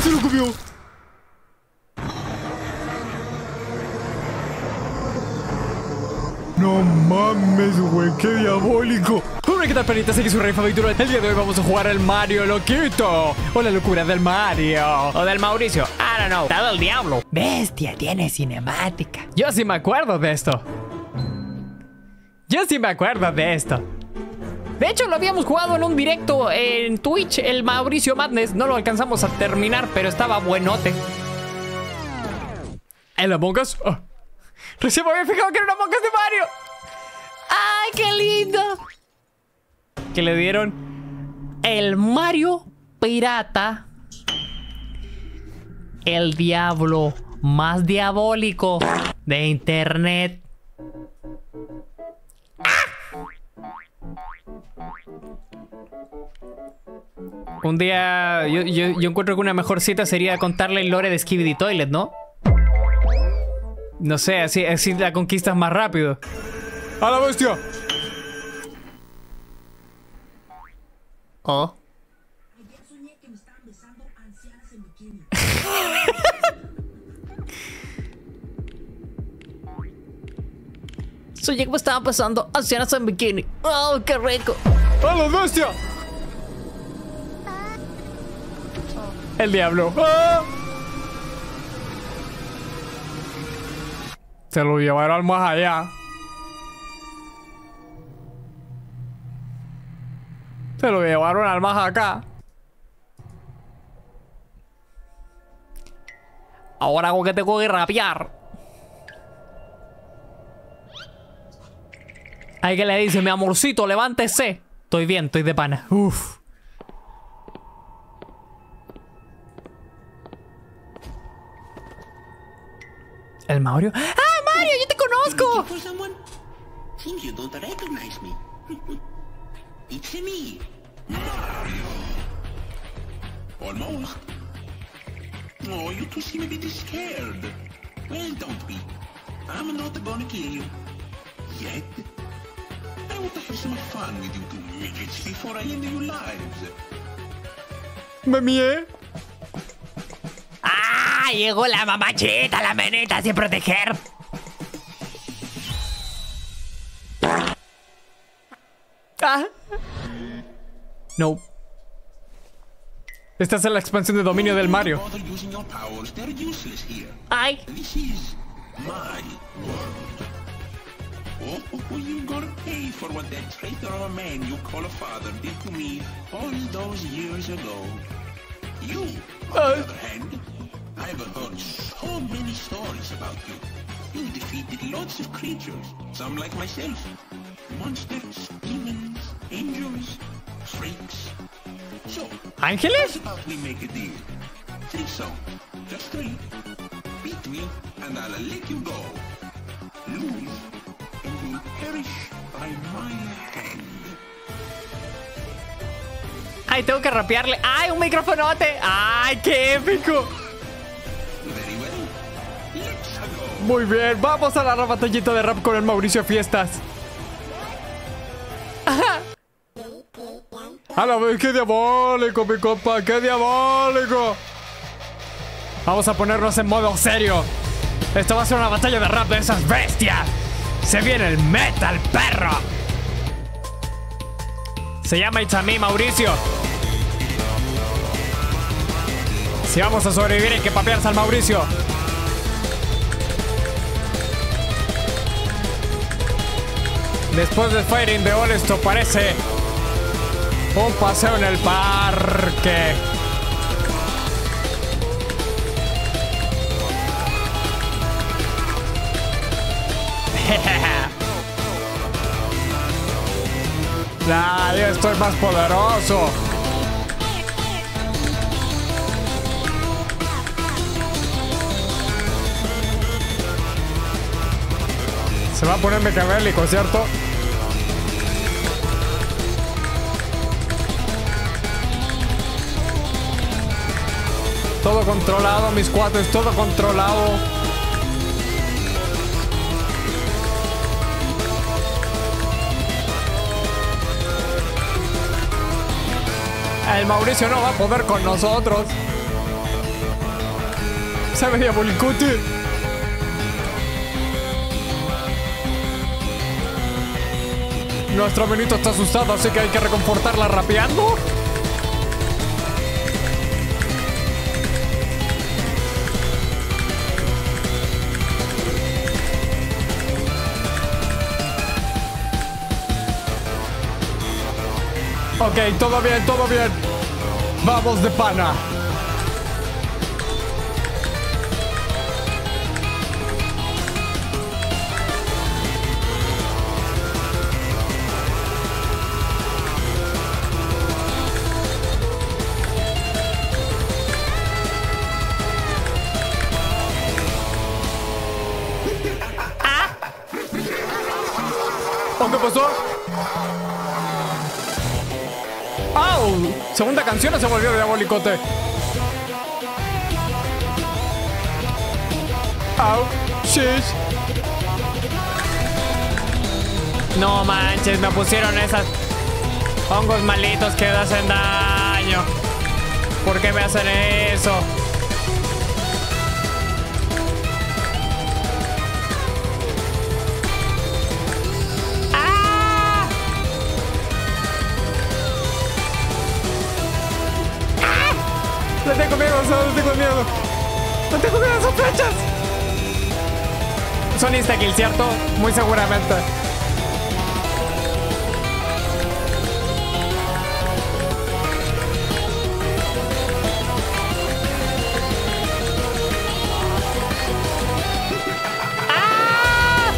se lo comió! No mames, güey, qué diabólico. Hola, ¿qué tal, panitas? Aquí su rey favorito. El día de hoy vamos a jugar al Mario Loquito, o la locura del Mario, o del Mauricio, I don't know, dado el diablo. Bestia, tiene cinemática. Yo sí me acuerdo de esto. De hecho, lo habíamos jugado en un directo en Twitch, el Mauricio Madness. No lo alcanzamos a terminar, pero estaba buenote. ¿El Among Us? Oh. Recién me había fijado que era una Among Us de Mario. ¡Ay, qué lindo! Que le dieron el Mario pirata. El diablo más diabólico de internet. Un día yo encuentro que una mejor cita sería contarle el lore de Skibidi Toilet, ¿no? No sé, así la conquistas más rápido. ¡A la bestia! Oh. Ayer soñé que me estaban besando ancianas en bikini. Soñé que me estaban besando ancianas en bikini. ¡Oh, qué rico! ¡A la bestia! El diablo. ¡Ah! Se lo llevaron más allá. Se lo llevaron al más acá. Ahora hago que tengo que rapear. Hay que le dice, mi amorcito, levántese. Estoy bien, estoy de pana. Uf. ¿El Mario? ¡Ah, Mario! ¡Yo te conozco! For someone? Seems you don't recognize me. It's me, Mario. Almost. Oh, you two seem a bit scared. Well, don't be. I'm not gonna kill you. Yet. I want to have some fun with you two midgets before I end your lives. Me mié. ¡Ah! Llegó la mamachita, la menita sin proteger. Ah. No. Esta es la expansión de dominio del Mario. Bother using your powers. They're useless here. ¡Ay! This is my world. Oh, you gotta pay for what that traitor of a man you call a father did to me all those years ago. You, on the other hand, I've heard so many stories about you. You defeated lots of creatures, some like myself. Monsters, demons, angels, freaks. So, ¿Ángeles? how about we make a deal? 3 songs, just 3. Beat me, and I'll let you go. Lose, and you'll perish by my hand. ¡Ay, tengo que rapearle! ¡Ay, un microfonote! ¡Ay, qué épico! Very well. Let's go. Muy bien, vamos a la batallita de rap con el Mauricio Fiestas. A la vez, qué diabólico, mi compa, qué diabólico. Vamos a ponernos en modo serio. Esto va a ser una batalla de rap de esas bestias. Se viene el metal, perro. Se llama It's a Me, Mauricio. Si vamos a sobrevivir hay que papearse al Mauricio. Después de Fighting the All, esto parece un paseo en el parque. Nah, yo estoy más poderoso. Se va a poner mecabélico, ¿cierto? Todo controlado, mis cuates, todo controlado. El Mauricio no va a poder con nosotros. ¡Sabe, diabolicote! Nuestra Benito está asustada, así que hay que reconfortarla rapeando. Ok, todo bien, todo bien. Vamos de pana. ¿Qué pasó? ¡Au! Segunda canción se volvió diabolicote. ¡Au! ¡Shish! No manches, me pusieron esas hongos malitos que hacen daño. ¿Por qué me hacen eso? ¡Le tengo miedo! ¡No tengo miedo! ¡No tengo miedo! ¡Son flechas! Son insta-kill, ¿cierto? Muy seguramente. ¡Ah!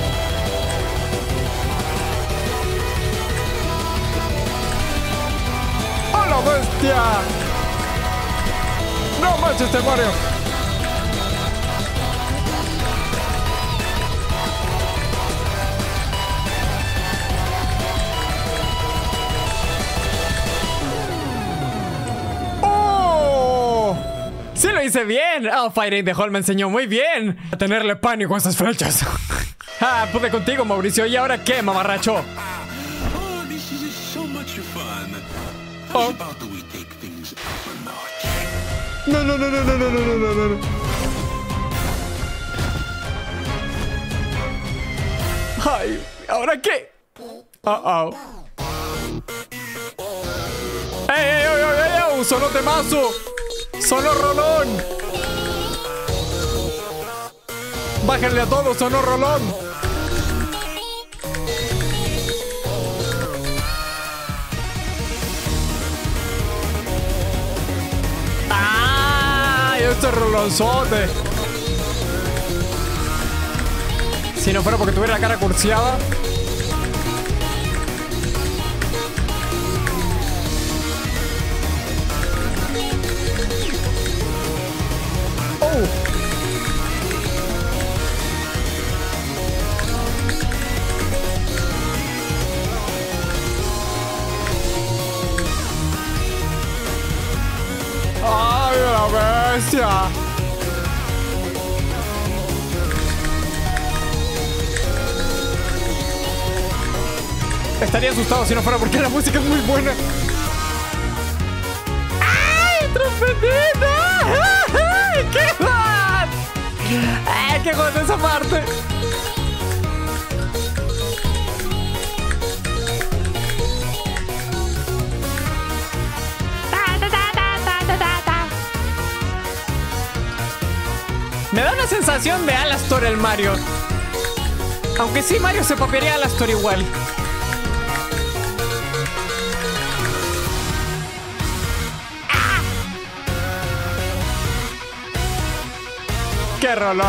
¡Oh, la bestia! ¡No manches, este Mario! ¡Oh! ¡Sí lo hice bien! ¡Oh, Fire the Hall me enseñó muy bien a tenerle pánico a esas flechas! ¡Ah! Pude contigo, Mauricio. ¿Y ahora qué, mamarracho? Oh, this is so much fun. Oh. How about we take things up a notch? No, no, no, no, no, no, no, no, no. Ay, ¿ahora qué? Oh. ¡Ey! ¡Sonó temazo! ¡Sonó rolón! ¡Bájenle a todos! ¡Sonó rolón! Este rolonzote. Si no fuera porque tuviera la cara cursiada. ¡Oh! ¡Ay, la bestia! Estaría asustado si no fuera porque la música es muy buena. ¡Ay, trompetita! ¡Ay, qué mal! ¡Ay, qué con esa parte! Me da una sensación de Alastor el Mario. Aunque sí, Mario se papearía a Alastor igual. ¡Ah! ¡Qué rollo!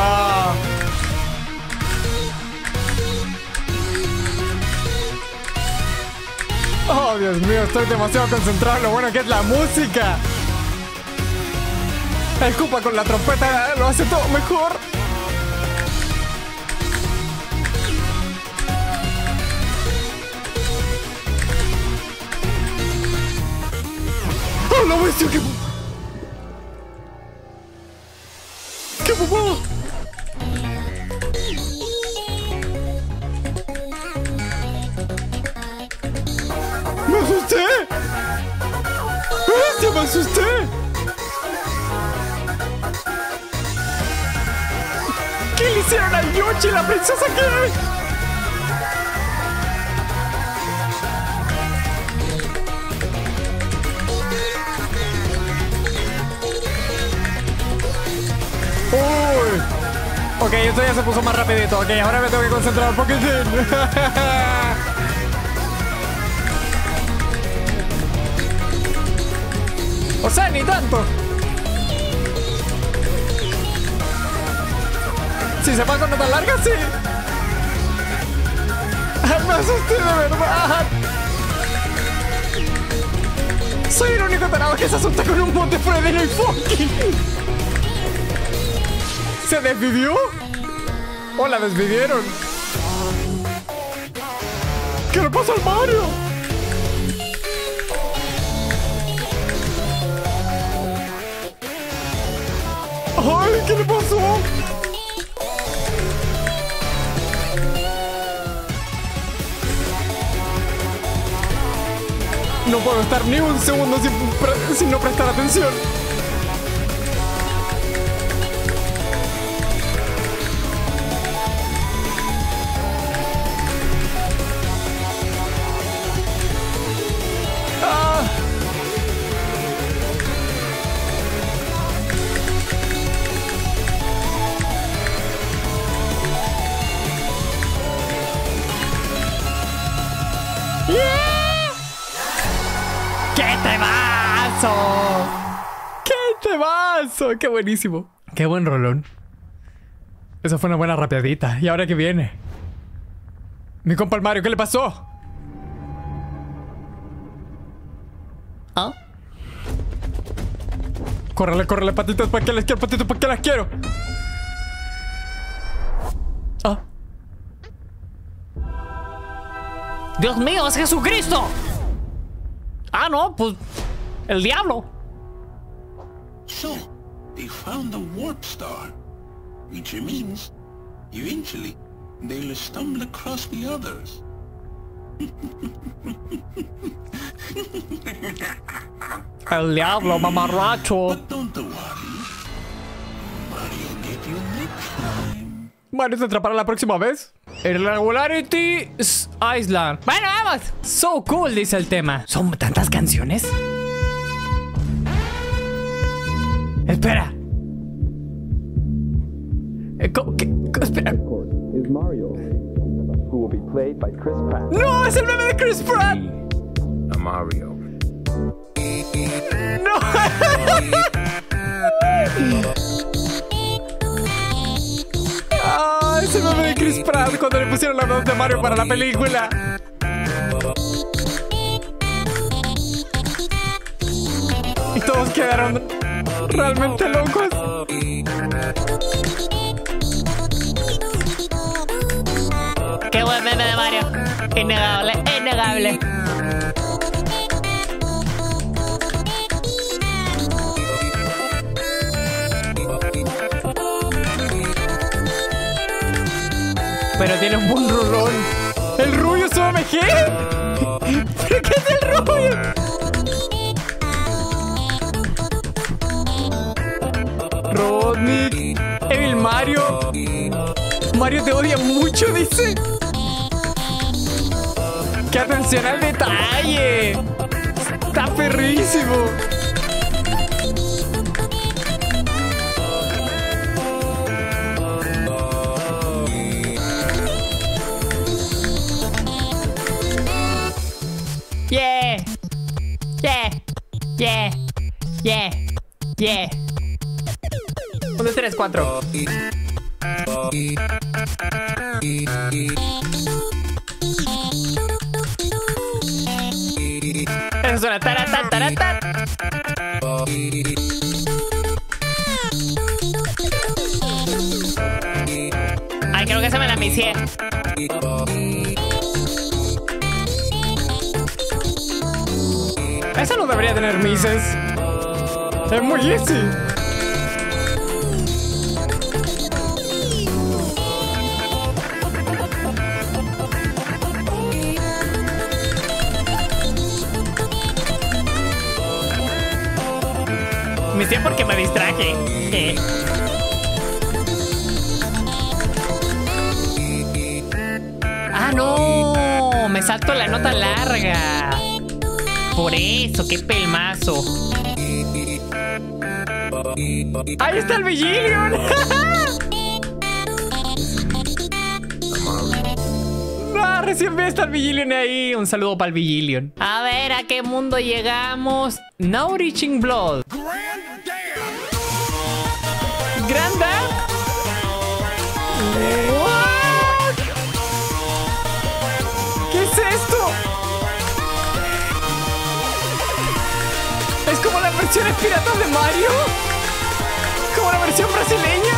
Oh, Dios mío, estoy demasiado concentrado en lo bueno que es la música. El Koopa con la trompeta lo hace todo mejor. ¡Oh, la bestia! ¡Qué popó! ¡Me asusté! ¡Bestia, me asusté! hicieron al Yoshi, la princesa qué? Uy. Ok, esto ya se puso más rapidito. Ok, ahora me tengo que concentrar un poquitín. O sea, ni tanto. Si se va con nota larga, sí. Me asusté de verdad. Soy el único tarado que se asusta con un monte fuera de el Funky. ¿Se desvivió? ¿O la desvivieron? ¿Qué le pasa al Mario? ¡Ay! ¿Qué le pasó? No puedo estar ni un segundo sin no prestar atención. ¡Qué temazo! ¡Qué buenísimo! ¡Qué buen rolón! Eso fue una buena rapeadita. ¿Y ahora qué viene? Mi compa el Mario, ¿qué le pasó? ¿Ah? Córrele, córrele, patitas, ¿para qué las quiero? Patitas, ¿para qué las quiero? ¿Ah? ¡Dios mío, es Jesucristo! Ah, no, pues... el diablo. So, they found the warp star, which means, eventually, they'll stumble across the others. El diablo, mamarracho. But don't worry. Mario get you next time. Mario se atrapará la próxima vez. Irregularity Island. Bueno, vamos. So cool, dice el tema. ¿Son tantas canciones? Espera. Espera. Is Mario, who will be played by Chris Pratt. ¡No! ¡Es el meme de Chris Pratt! A Mario. ¡No! ¡Ah! Es el meme de Chris Pratt cuando le pusieron la voz de Mario para la película. Y todos quedaron realmente locos. Qué buen meme de Mario. Innegable, innegable. Pero tiene un buen rolón. ¡El rubio es OMG! ¿Pero qué es el rubio? Rodney, Evil Mario. Mario te odia mucho, dice. ¡Qué atención al detalle! ¡Está perrísimo! Yeah. Yeah. Yeah. Yeah. Yeah. 1, 2, 3, 4. Eso suena taratán, taratán. Ay, creo que se me la misié. Eso no debería tener mises. Es muy easy. Me hice porque me distraje. no! Me salto la nota larga. Por eso, qué pelmazo. ¡Ahí está el Vigilion! ¡No! Recién vi hasta el Vigilion ahí. Un saludo para el Vigilion. A ver, ¿a qué mundo llegamos? Nourishing Blood. ¿Grandad? ¿What? ¿Qué es esto? ¿Es como las versiones piratas de Mario? ¿Como la versión brasileña?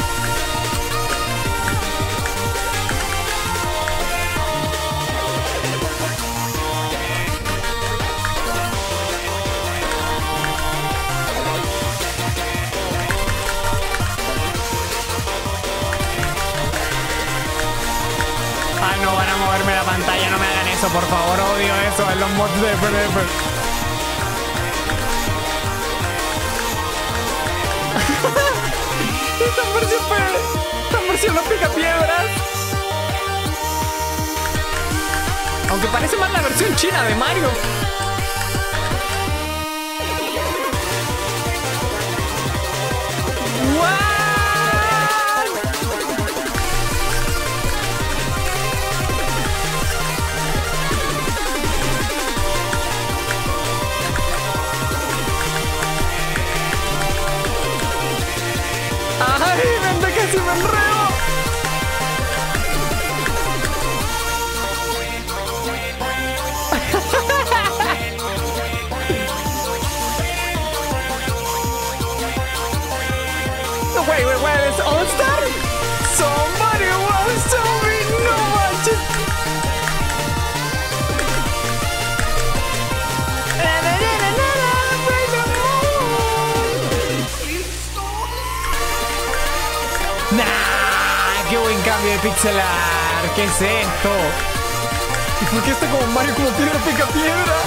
Ah, no, van a moverme la pantalla, no me hagan eso, por favor, odio eso en los mods de FNF. Esta versión no pica piedras. Aunque parece más la versión china de Mario. ¡Ay, vente que si me enredo! No, wait, it's All Star? Somebody wants to be no watching. ¡Nah! ¡Qué buen cambio de pixelar! ¿Qué es esto? ¿Y por qué está como Mario como piedra pica piedra?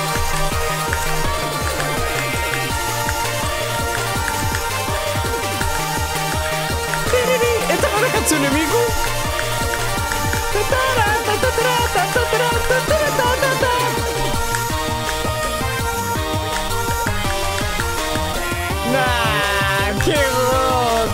¿Esta no es la canción de Miku? ¡Nah! ¡Qué god!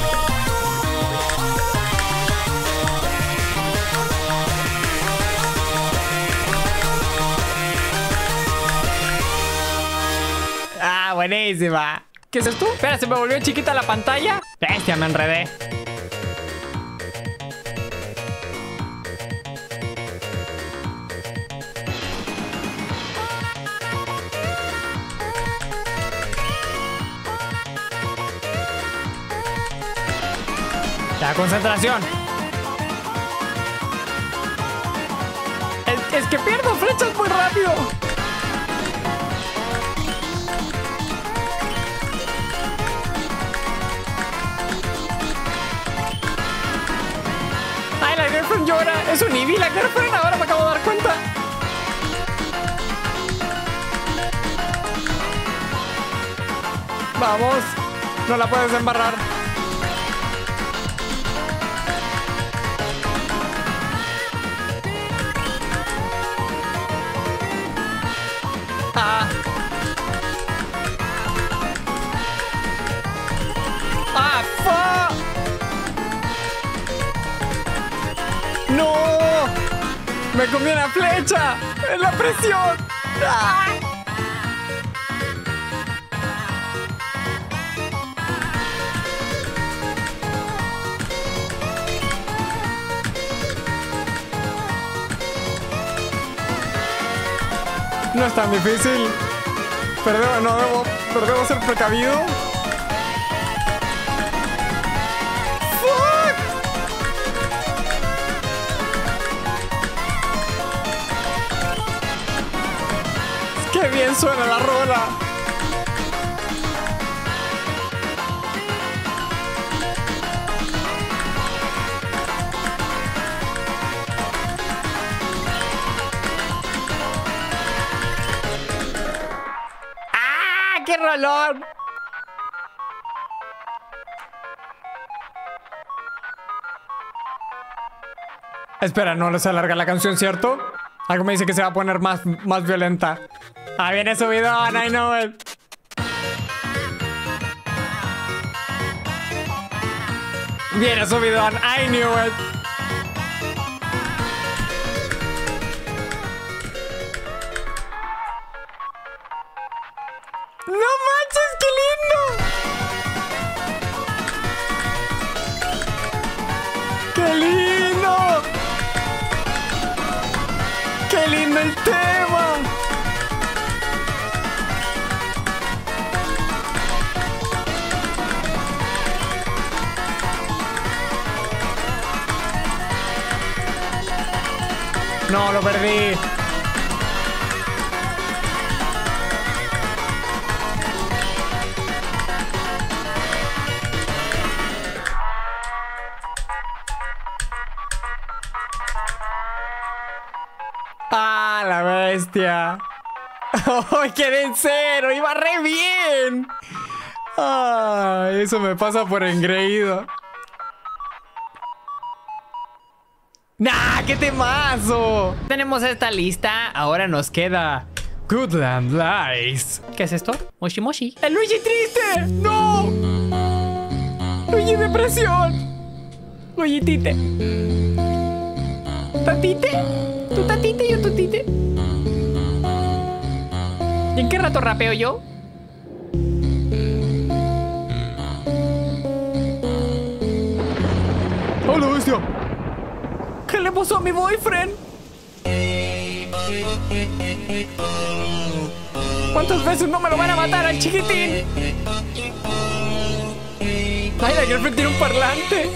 ¡Ah, buenísima! ¿Qué es esto? Espera, ¿se me volvió chiquita la pantalla? ¡Bestia, me enredé! La concentración. Es que pierdo flechas muy rápido. Ay, la girlfriend llora. Es un Eevee la girlfriend. Ahora me acabo de dar cuenta. Vamos. No la puedes embarrar. Ah. Ah, fuck. No. Me comí una flecha. Es la presión. Ah. No es tan difícil. Pero debo ser precavido. ¡Fuck! ¡Qué bien suena la rola! ¡Qué rolón! Espera, no se alarga la canción, ¿cierto? Algo me dice que se va a poner más violenta. Ah, viene subidón, I know it. Viene subidón, I knew it. ¡No manches, qué lindo! ¡Qué lindo! ¡Qué lindo el tema! No, lo perdí. ¡Ah, la bestia! ¡Oh, quedé en cero! ¡Iba re bien! ¡Ay, eso me pasa por engreído! ¡Nah, qué temazo! Tenemos esta lista, ahora nos queda Goodland Lies. ¿Qué es esto? Moshi Moshi. ¡El Luigi triste! ¡No! ¡Luigi depresión! Luigi tite. ¿Tatite? ¿Tú tatite y yo tutite? ¿Y en qué rato rapeo yo? ¡Hola, bestia! ¿Qué le pasó a mi boyfriend? ¿Cuántas veces no me lo van a matar al chiquitín? Ay, la girlfriend tiene un parlante.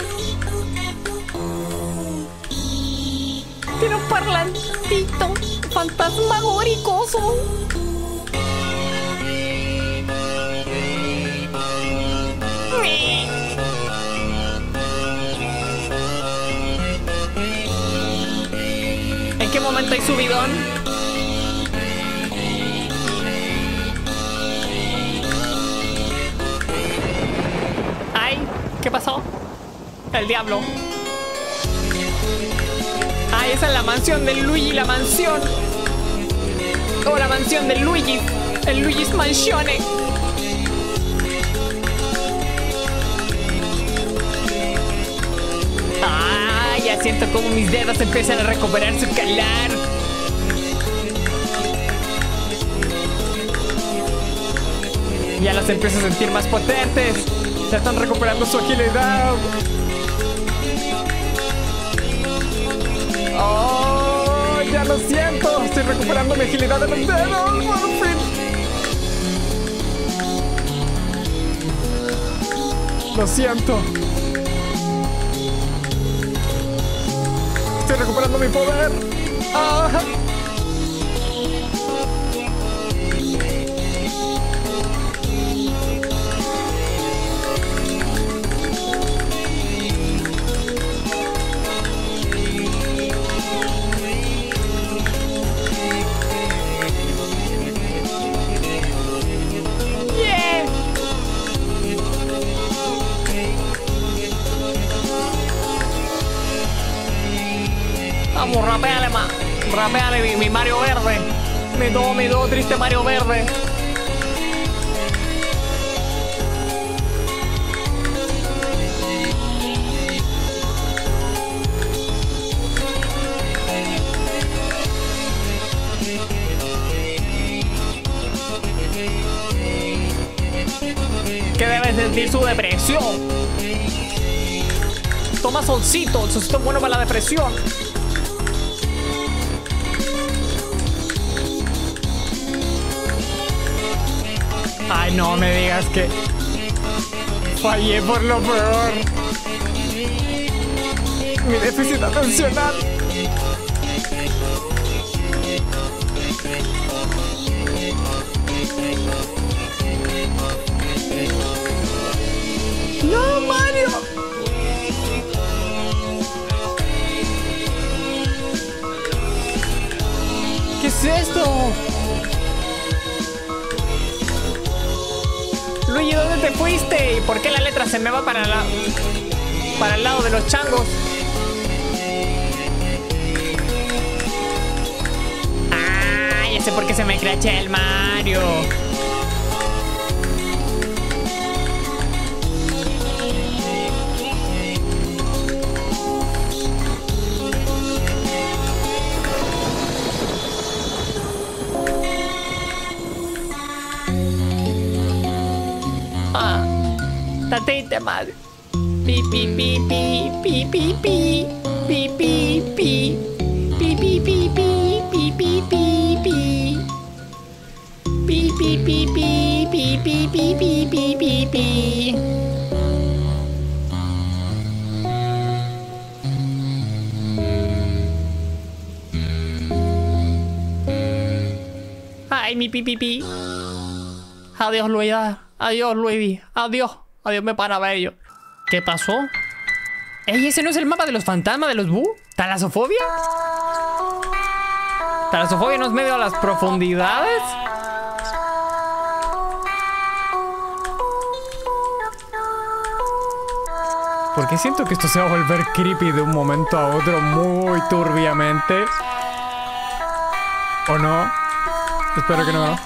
Tiene un parlantito fantasmagóricoso. ¿En qué momento hay subidón? Ay, ¿qué pasó? El diablo. Ay, esa es la mansión del Luigi, la mansión. O la mansión del Luigi. El Luigi's Mansione. Ay, ya siento como mis dedos empiezan a recuperar su calar. Ya las empiezo a sentir más potentes. Ya están recuperando su agilidad. ¡Oh! ¡Ya lo siento! Estoy recuperando mi agilidad de los dedos. ¡Por fin! Lo siento. Estoy recuperando mi poder. ¡Ah! Vamos, rapeale, rapeale mi Mario Verde. Mi do triste Mario Verde. Que debe sentir su depresión. Toma solcito, el solcito es bueno para la depresión. Ay, no me digas que fallé por lo peor. Mi déficit atencional. ¡No, Mario! ¿Qué es esto? Luigi, ¿dónde te fuiste? ¿Y por qué la letra se me va para el lado de los changos? ya sé por qué se me crachea el Mario. Está triste, Mario. Pi, pi, pi, pi, pi, pi, pi. Pi, pi, pi. Pi, pi, pi, pi, pi, pi, pi, pi. Pi, pi, pi, pi, pi, pi, pi, pi, pi, pi, pi. Ay, mi pi, pi, pi. Adiós, Luigi. Adiós, Luigi. Adiós. Adiós, me para bello. ¿Qué pasó? Ey, ¿ese no es el mapa de los fantasmas de los Boo? ¿Talasofobia? ¿Talasofobia no es medio a las profundidades? Porque siento que esto se va a volver creepy de un momento a otro muy turbiamente. ¿O no? Espero que no.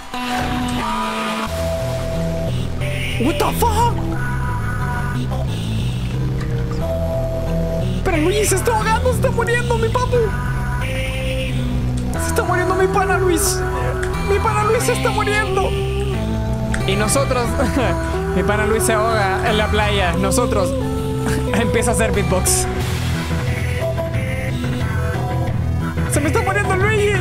What the fuck? Pero Luis se está ahogando, se está muriendo mi papu. Se está muriendo mi pana Luis. Mi pana Luis se está muriendo. Y nosotros, mi pana Luis se ahoga en la playa. Nosotros empieza a hacer beatbox. Se me está muriendo Luigi.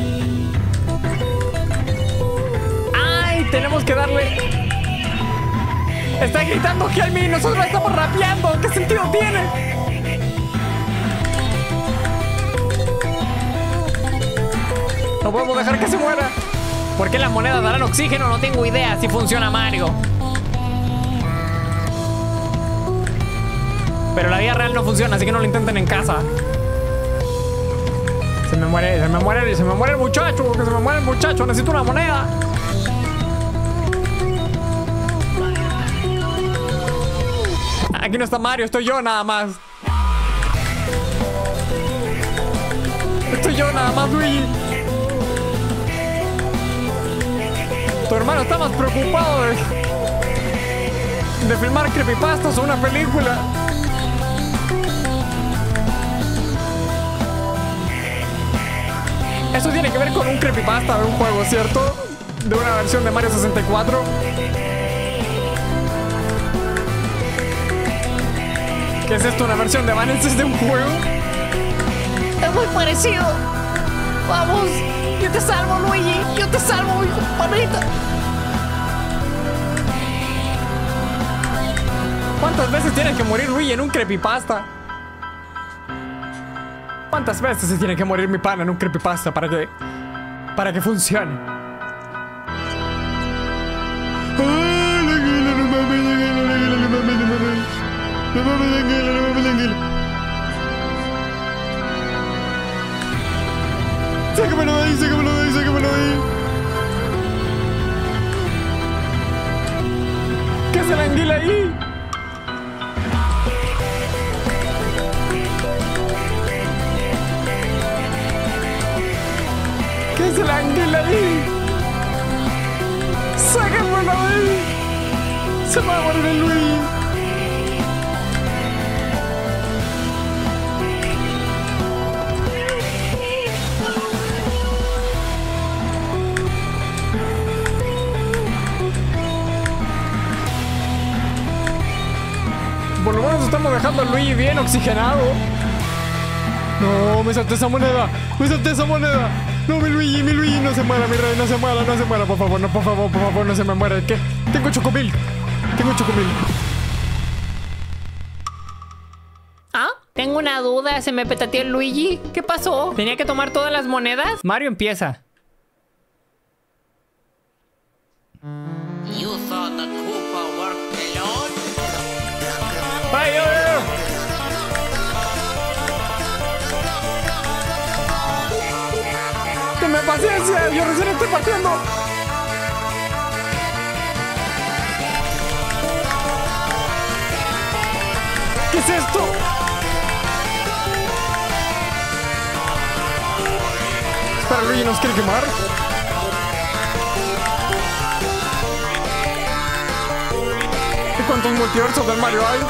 Ay, tenemos que darle. Está gritando Help me, nosotros estamos rapeando. ¿Qué sentido tiene? No podemos dejar que se muera. ¿Por qué las monedas darán oxígeno? No tengo idea si funciona Mario. Pero la vida real no funciona, así que no lo intenten en casa. Se me muere el muchacho. Que se me muere el muchacho, necesito una moneda. Aquí no está Mario, estoy yo nada más. Estoy yo nada más, Luigi. Tu hermano está más preocupado de filmar creepypastas o una película. Eso tiene que ver con un creepypasta de un juego, ¿cierto? De una versión de Mario 64. ¿Qué es esto? ¿Una versión de Evanescence de un juego? Es muy parecido. Vamos, yo te salvo, Luigi. Yo te salvo, panita. ¿Cuántas veces tiene que morir Luigi en un creepypasta? ¿Cuántas veces se tiene que morir mi pana en un creepypasta para que funcione? Sácamelo de ahí, sácamelo de ahí, sácamelo de ahí. ¿Qué hace la anguila ahí? ¿Qué hace la anguila ahí? Sácamelo de ahí. Se va a morir el Luigi. Por lo menos estamos dejando a Luigi bien oxigenado. No, me salté esa moneda. Me salté esa moneda. No, mi Luigi, no se muera, mi rey, no se muera, no se muera, por favor, no, por favor, no se me muera. ¿Qué? Tengo chocomil. ¿Ah? Tengo una duda, se me petateó el Luigi. ¿Qué pasó? ¿Tenía que tomar todas las monedas? Mario empieza. You thought the Koopa worked alone? ¡Ay, ¡Tenme paciencia! ¡Yo recién estoy partiendo! ¿Qué es esto? Espera, Luigi nos quiere quemar. cuántos multiversos del Mario hay.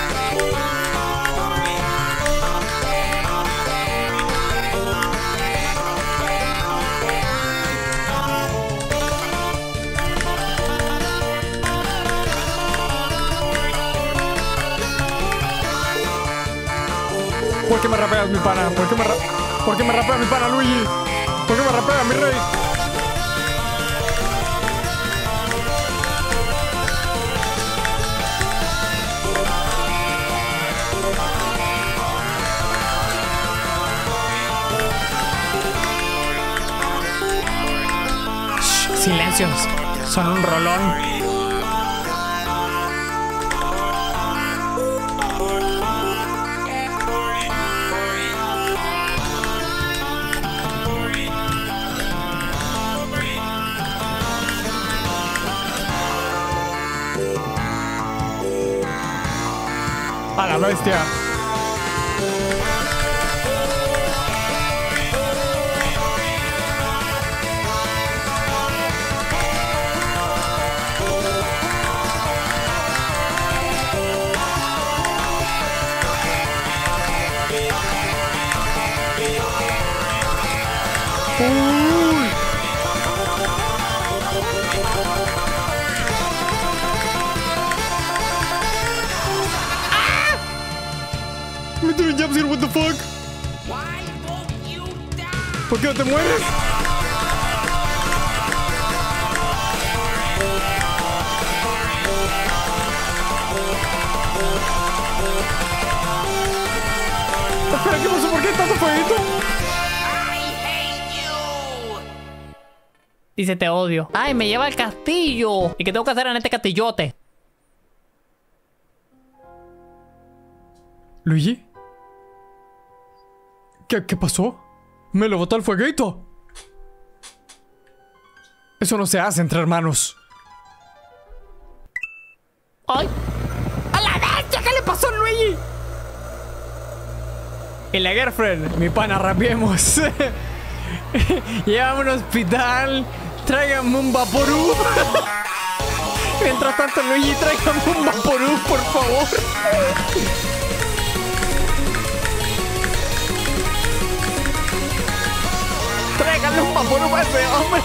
¿Por qué me rapeas, mi pana? ¿Por qué me rapeas, mi pana, Luigi? ¿Por qué me rapeas, mi rey? Shh, silencios. Son un rolón. A la bestia. Me doing jumps here, what the fuck? Why won't you die? ¿Por qué no te mueres? Espera, ¿qué pasó? ¿Por qué hay tanto fueguito? I hate you. Dice te odio. Ay, me lleva al castillo. ¿Y qué tengo que hacer en este castillote? ¿Luigi? ¿Qué pasó? Me lo botó al fueguito. Eso no se hace entre hermanos. ¡Ay! ¡A la bestia! ¿Qué le pasó a Luigi? Y la girlfriend, mi pana, rapiemos. Llévame a un hospital. Tráigame un Vaporú. Mientras tanto, Luigi, tráigame un Vaporú, por favor. Tráigame un Vaporú a ese hombre.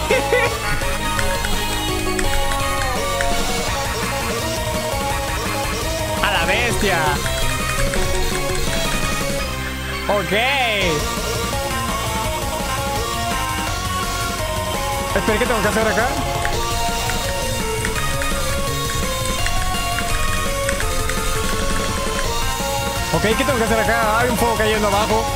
A la bestia. Ok. Espera, ¿qué tengo que hacer acá? Ok, ¿qué tengo que hacer acá? Hay un fuego cayendo abajo.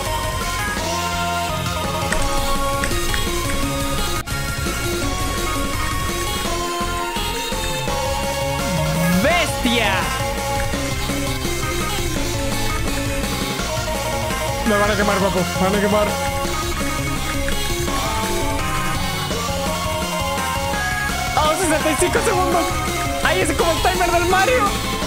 ¡Bestia! Me van a quemar, papu. Me van a quemar. ¡Oh, 65 segundos! ¡Ahí es como el timer del Mario!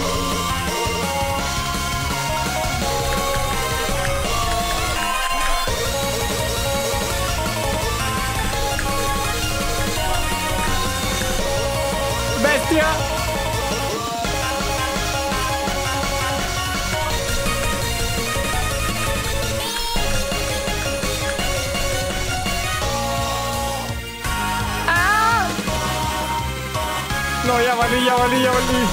¡Bestia! No, ya valí, ya valí, ya valí.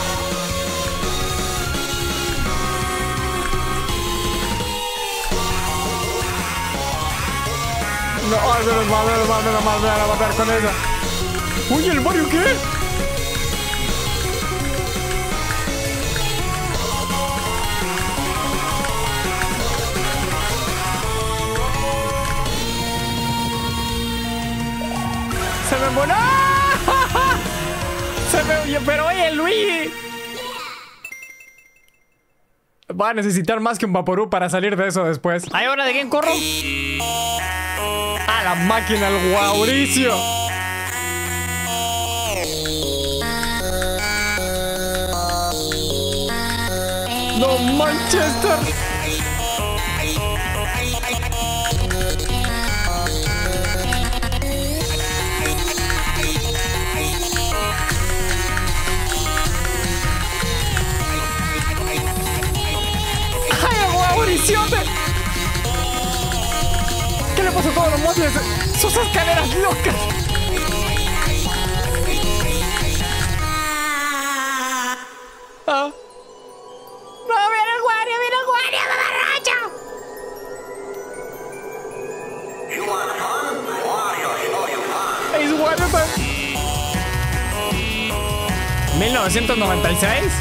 No, ay, menos mal, me van a matar con esa. Uy, ¿el Mario qué? Se me voló. Pero oye, Luigi va a necesitar más que un Vaporú para salir de eso después. ¿Hay hora de quién corro? A la máquina, el Mauricio. No, Manchester. maldición! ¿Qué le pasó a todos los móviles? ¡Sus escaleras locas! Ah. ¡No, viene el guardia, mamarracho! ¡Es Wario! 1996.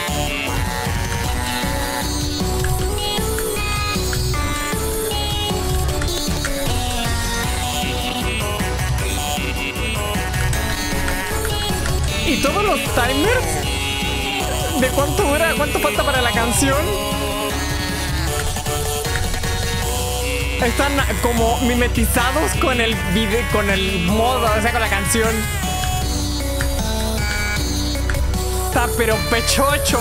¿Y todos los timers? ¿De cuánto dura? ¿Cuánto falta para la canción? Están como mimetizados con el video, con el modo, o sea, con la canción. Está pero pechocho.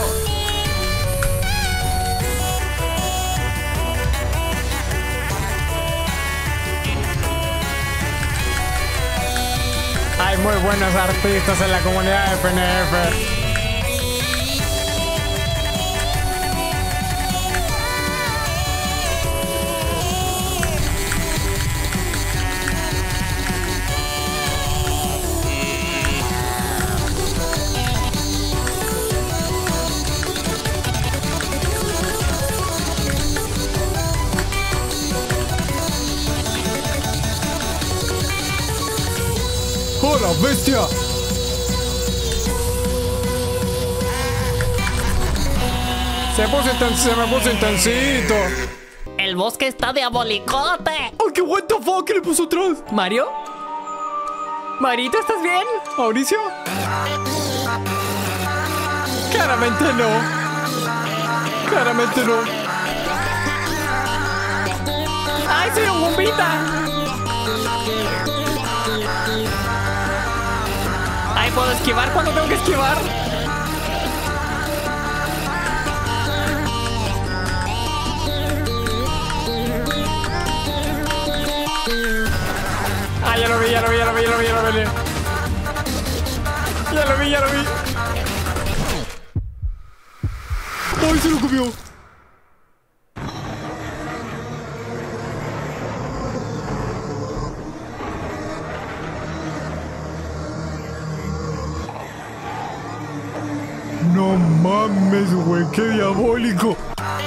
Hay muy buenos artistas en la comunidad de FNF. ¡Hola, bestia! Se me puso intensito. El bosque está diabolicote. ¡Oh, qué what the fuck! ¿Qué le puso atrás? ¿Mario? ¿Marito, estás bien? ¿Mauricio? Claramente no. Claramente no. ¡Ay, soy un bombita! ¡Ay, puedo esquivar cuando tengo que esquivar! ¡Ah, ya lo vi! ¡Ay, se lo comió! No mames, güey, qué diabólico.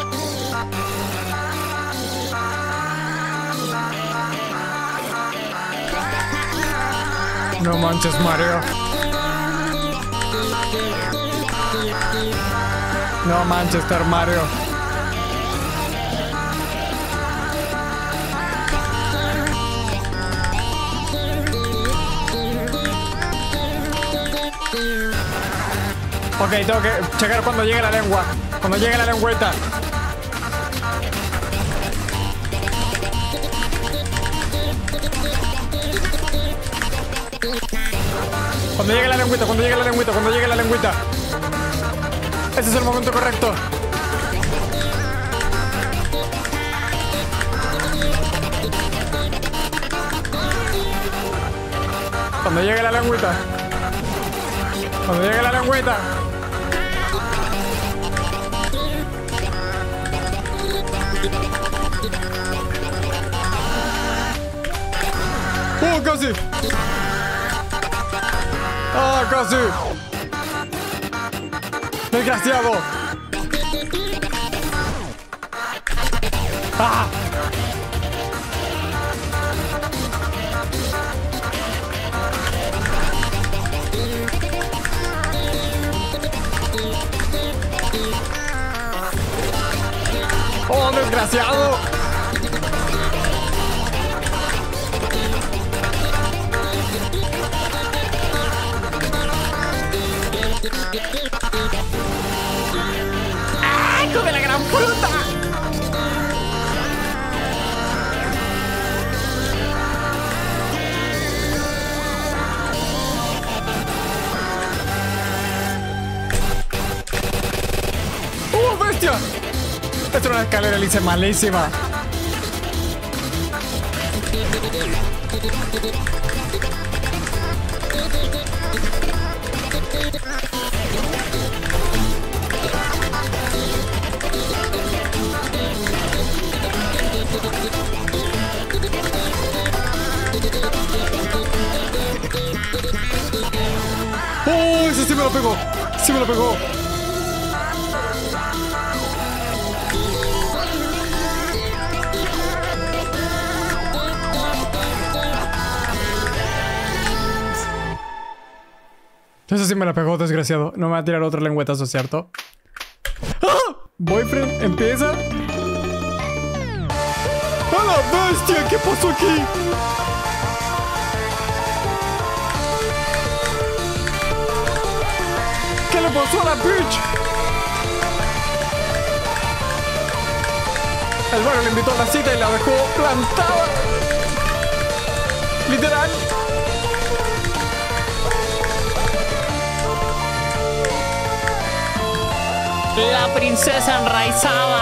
No manches, Mario. No Manchester, Mario. Ok, tengo que checar cuando llegue la lengua. Cuando llegue la lengüeta. Cuando llegue la lengüita. Ese es el momento correcto. Cuando llegue la lengüita. ¡Oh, casi! ¡Ah, casi! ¡Desgraciado! ¡Ah! ¡Oh, desgraciado! ¡Ah, hijo de la gran fruta! ¡Bestia! Esto es una escalera, le hice malísima. pegó. Sí me lo pegó. Eso sí me la pegó, desgraciado. No me va a tirar otro lengüetazo, ¿cierto? ¡Ah! Boyfriend, empieza. ¡A la bestia! ¿Qué pasó aquí? ¿Qué le pasó a la bitch? El barrio le invitó a la cita y la dejó plantada. Literal. La princesa enraizada.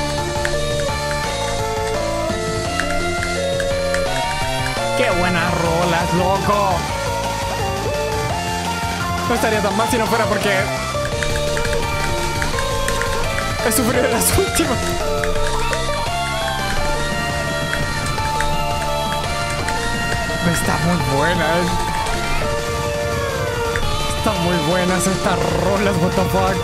¡Qué buenas rolas, loco! No estaría tan mal si no fuera porque he sufrido de las últimas. Está muy buena, Están muy buenas estas rolas, what the fuck.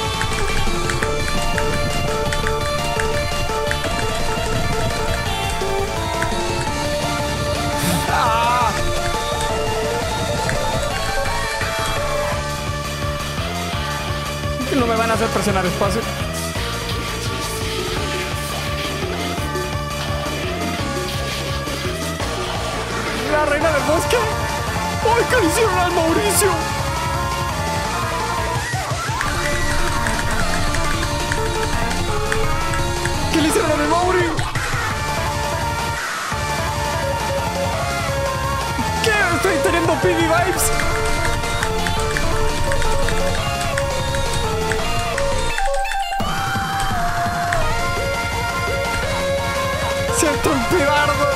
¡Ah! No me van a hacer presionar espacio. La reina del bosque. ¡Ay, qué le hicieron al Mauricio! ¿Qué le hicieron a mi Mauri? ¿Qué? Estoy teniendo PB vibes. Siento un pibardo.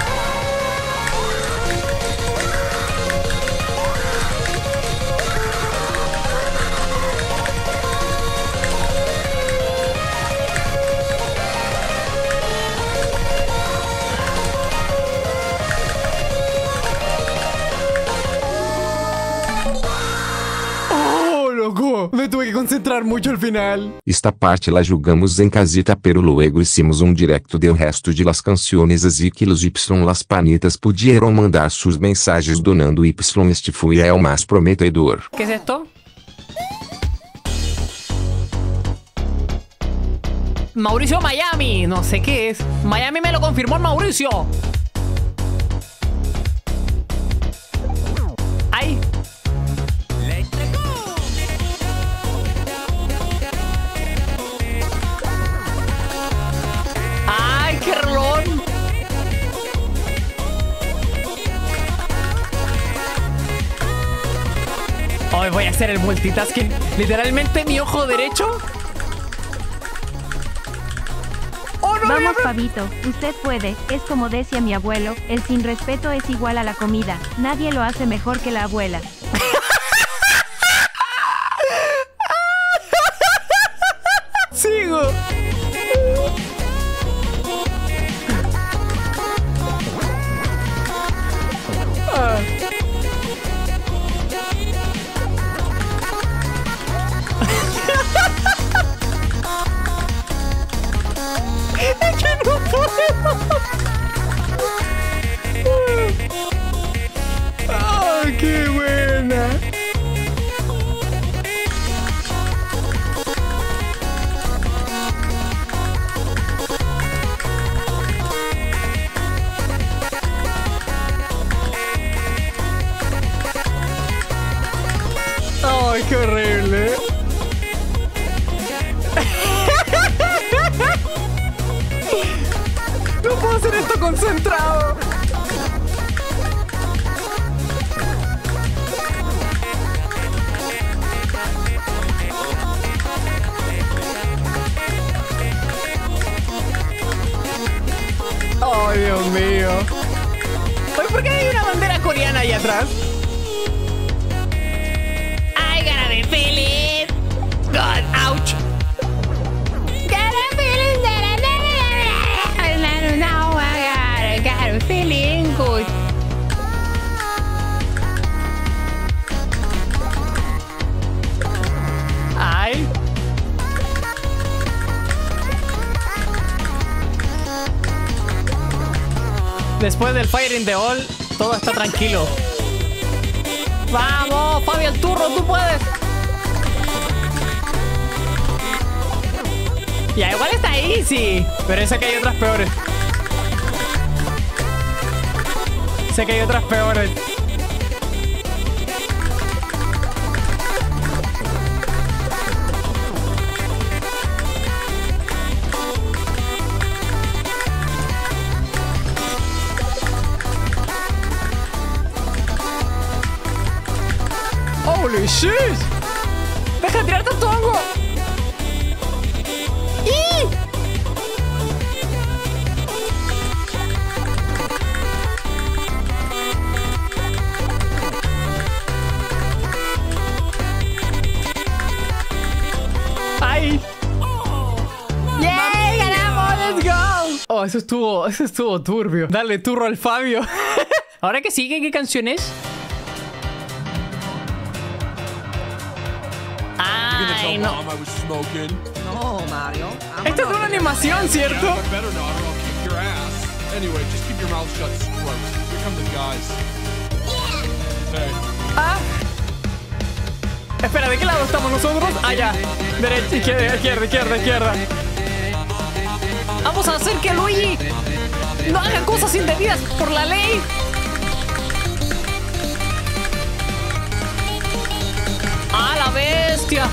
Me tuve que concentrar muito al final. Esta parte la julgamos em casita pero luego hicimos directo del resto de las canciones así que los y las panitas pudieron mandar sus mensajes donando y este fue el más prometedor. ¿Qué es esto? Mauricio Miami, no sé qué es. Miami me lo confirmó el Mauricio. ¡Ay! ¡Ay, qué rolón! Hoy voy a hacer el multitasking. Literalmente mi ojo derecho. ¡Oh, no! Vamos, Pavito, usted puede. Es como decía mi abuelo, el sin respeto es igual a la comida. Nadie lo hace mejor que la abuela. Sigo. Ah. Es que no puedo. ¡Ay, qué buena! ¡Ay, qué horrible! No puedo hacer esto concentrado. ¡Ay, Dios mío! Oye, ¿por qué hay una bandera coreana ahí atrás? I gotta be feeling good. Ouch. Gotta feeling that I don't know. I gotta feeling good. Después del Fire in the All, todo está tranquilo. ¡Vamos, Fabi el turro! ¡Tú puedes! Ya, igual está easy. Pero sé que hay otras peores. Sé que hay otras peores. ¡Holy shit! ¡Deja de tirar tanto hongo! ¡Y! ¡Ay! ¡Yay! ¡Ganamos! ¡Let's go! Oh, eso estuvo turbio. Dale turro al Fabio. ¿Ahora que sigue? ¿Qué canción es? Ay, no. No, Mario. Esta es una animación, ¿cierto? Ah. Espera, ¿de qué lado estamos nosotros? Allá. Derecha, izquierda. Vamos a hacer que Luigi no haga cosas indebidas por la ley. ¡A la bestia!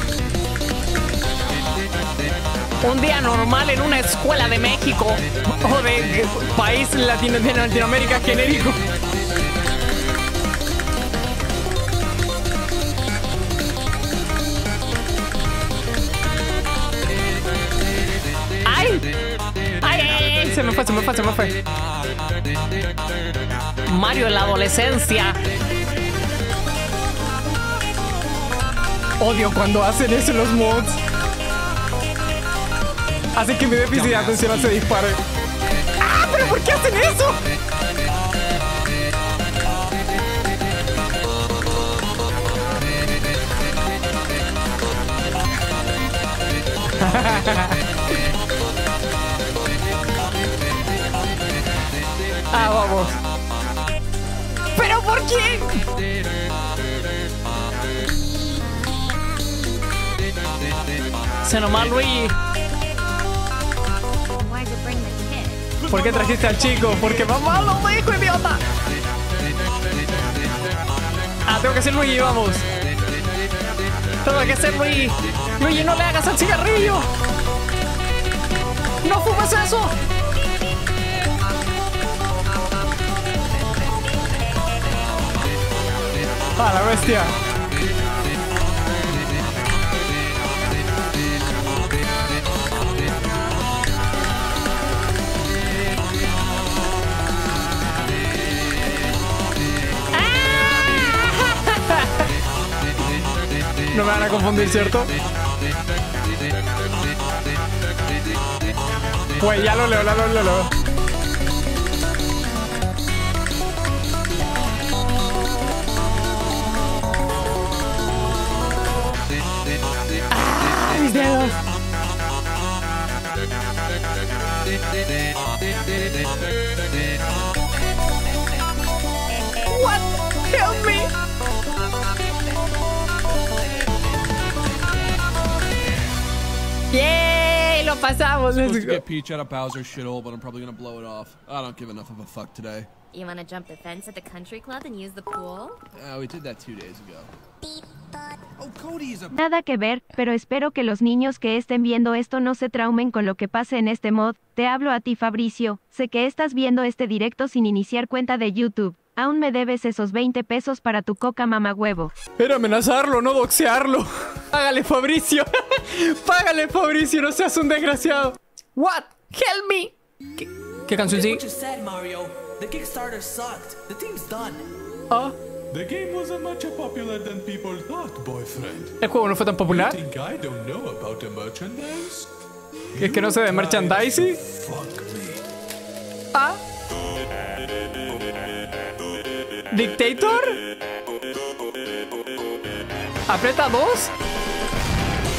Un día normal en una escuela de México o de país de Latinoamérica genérico. ¡Ay! ¡Ay! Se me fue. Mario en la adolescencia. Odio cuando hacen eso en los mods. Así que mi déficit de atención se dispare. ¡Ah! ¿Pero por qué hacen eso? Ah, vamos. ¿Pero por qué? Se nomás Luigi. ¿Por qué trajiste al chico? Porque mamá lo dijo, idiota. Ah, tengo que ser Luigi, vamos. Tengo que ser Luigi. Luigi, no le hagas al cigarrillo. No fumes eso. Ah, la bestia. No me van a confundir, ¿cierto? Pues ya lo leo. ¡Ah! Mis dedos. What? Help me. ¡Yay! ¡Lo pasamos! I'm supposed to get Peach out of Bowser's shithole, but I'm probably gonna blow it off. I don't give enough of a fuck today. You wanna jump the fence at the country club and use the pool? We did that 2 days ago. Oh, Cody is a... Nada que ver, pero espero que los niños que estén viendo esto no se traumen con lo que pase en este mod. Te hablo a ti, Fabricio. Sé que estás viendo este directo sin iniciar cuenta de YouTube. Aún me debes esos 20 pesos para tu coca mamahuevo. Era amenazarlo, no doxearlo. Págale, Fabricio. Págale, Fabricio, no seas un desgraciado. What? Help me. ¿Qué canción sigue? The Kickstarter sucked. The team's done. Ah. The game wasn't much popular than people thought, boyfriend. ¿El juego no fue tan popular? You think I don't know about the merchandise? ¿Es que no sé de merchandising? Fuck me. Ah. ¿Dictator? ¿Aprieta 2?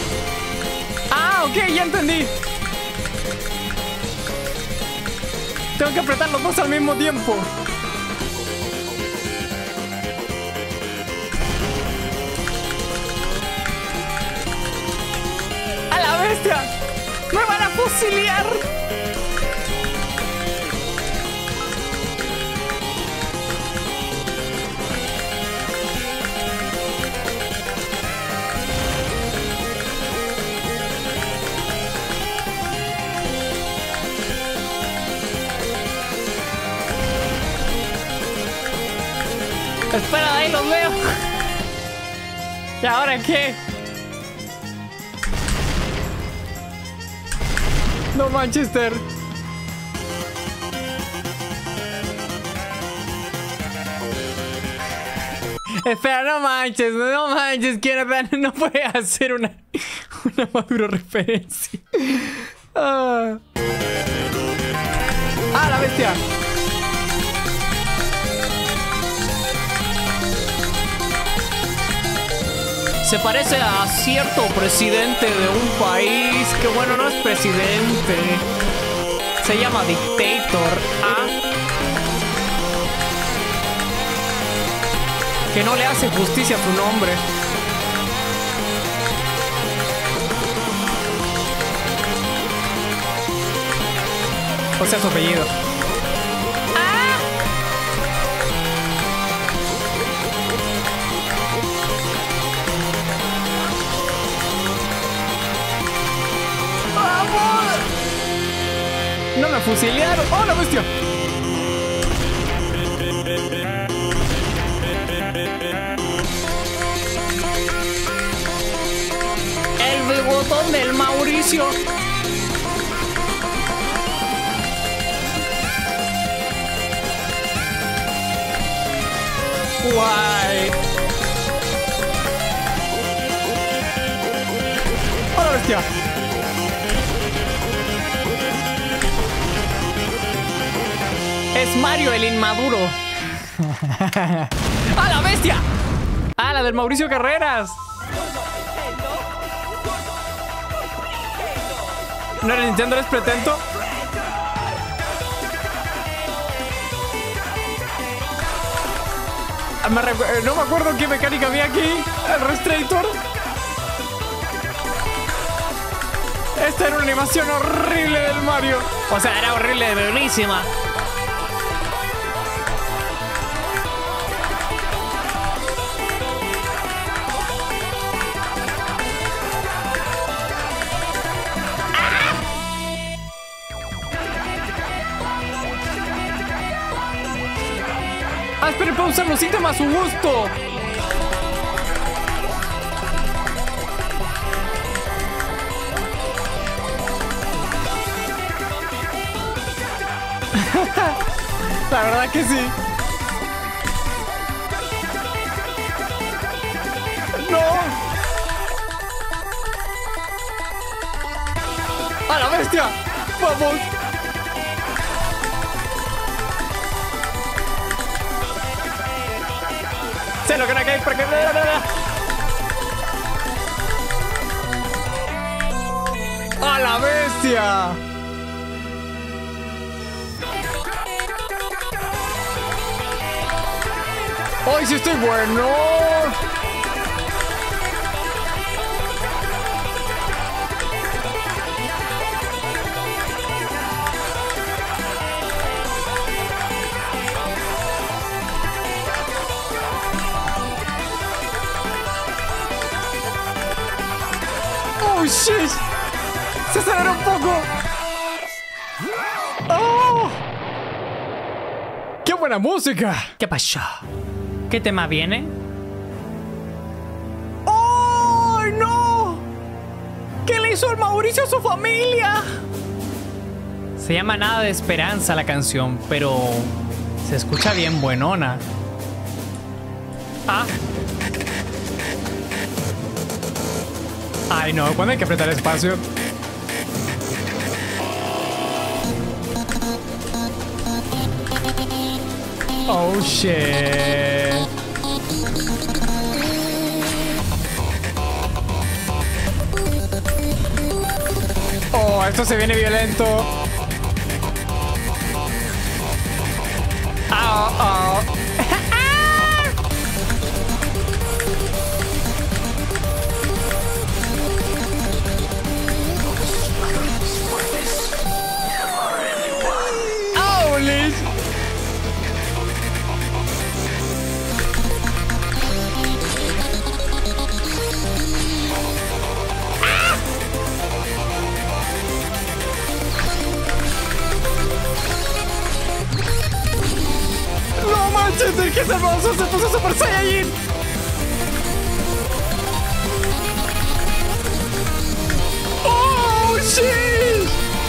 Ah, ok, ya entendí. Tengo que apretar los dos al mismo tiempo. ¡A la bestia! ¡Me van a fusilar! Espera, ahí los veo. ¿Y ahora qué? No, Manchester. Espera, no manches, quiero ver, no puede hacer una madura referencia. Ah, la bestia. Se parece a cierto presidente de un país que, bueno, no es presidente. Se llama Dictator. ¿Ah? Que no le hace justicia a su nombre. O sea, su apellido. No me fusilaron. ¡Oh, la bestia! El bigotón del Mauricio. Guay. ¡Oh, la bestia! Es Mario el inmaduro. ¡A la bestia! ¡Ah, la del Mauricio Carreras! ¿No era Nintendo, eres pretento? No me acuerdo qué mecánica había aquí. El Restrator. Esta era una animación horrible del Mario. O sea, era horrible, buenísima. Ah, esperen, puedo usar los ítems a su gusto. La verdad que sí. ¡No! ¡A la bestia! ¡Vamos! Se lo que no cae porque... ¡A la bestia! ¡Ay, sí estoy bueno! ¡Oh, shit! ¡Se aceleró un poco! ¡Oh! ¡Qué buena música! ¿Qué pasó? ¿Qué tema viene? ¡Oh, no! ¿Qué le hizo el Mauricio a su familia? Se llama Nada de Esperanza la canción, pero se escucha bien buenona. Ah. Ay, no, ¿cuándo hay que apretar espacio? Oh, shit. Oh, esto se viene violento. ¡No manches! ¡El que se hermoso se puso Super Saiyajin! ¡Oh, shit!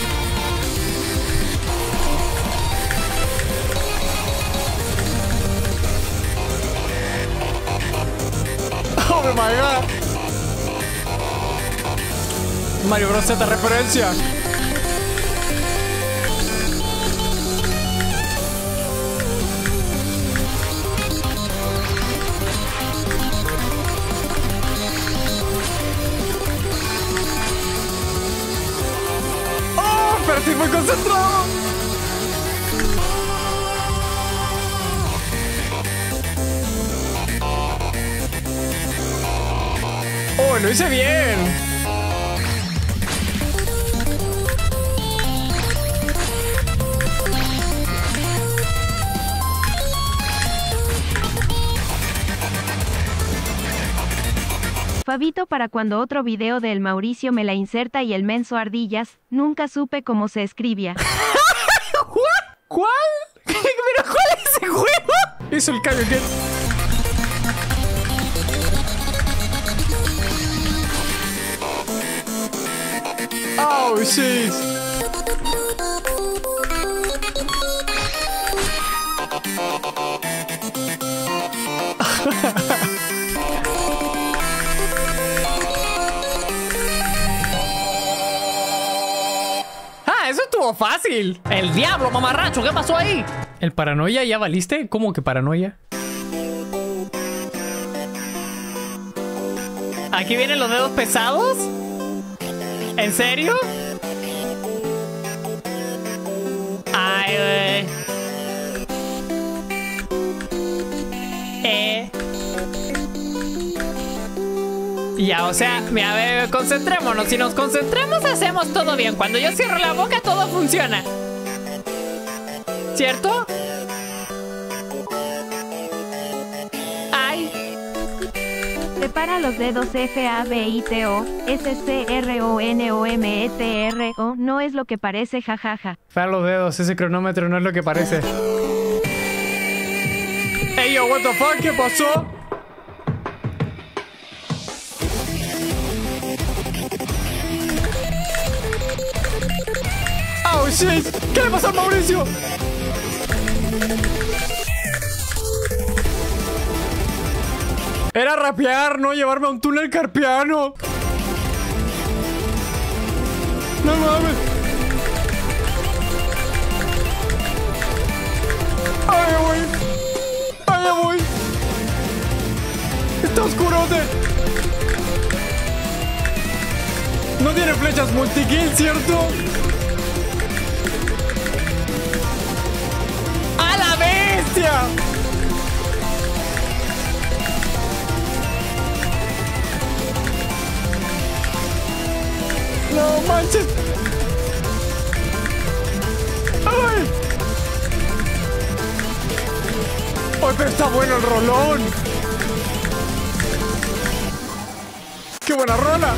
¡Oh, my God! Mario Bros. Z referencia. Pero estoy muy concentrado. Oh, lo hice bien. Fabito para cuando otro video del Mauricio me la inserta y el menso ardillas, nunca supe cómo se escribía. ¿Cuál? ¿Pero cuál es ese juego? Hizo el cambio que... Oh, shit. Eso estuvo fácil. El diablo, mamarracho, ¿qué pasó ahí? ¿El paranoia ya valiste? ¿Cómo que paranoia? ¿Aquí vienen los dedos pesados? ¿En serio? Ay, güey. Ya, o sea, mira, concentrémonos. Si nos concentramos, hacemos todo bien. Cuando yo cierro la boca, todo funciona. ¿Cierto? Ay. Separa los dedos F-A-B-I-T-O, S-C-R-O-N-O-M-E-T-R-O, no es lo que parece, jajaja. Para los dedos, ese cronómetro no es lo que parece. Ey, yo, what the fuck, ¿qué pasó? Oh shit, ¿qué le pasó a Mauricio? Era rapear, no llevarme a un túnel carpiano. No mames. Ay, güey. Ay, voy. Está oscurote. No tiene flechas multikill, ¿cierto? ¡A la bestia! No manches. ¡Ay! ¡Ay, pero está bueno el rolón! ¡Qué buena rola!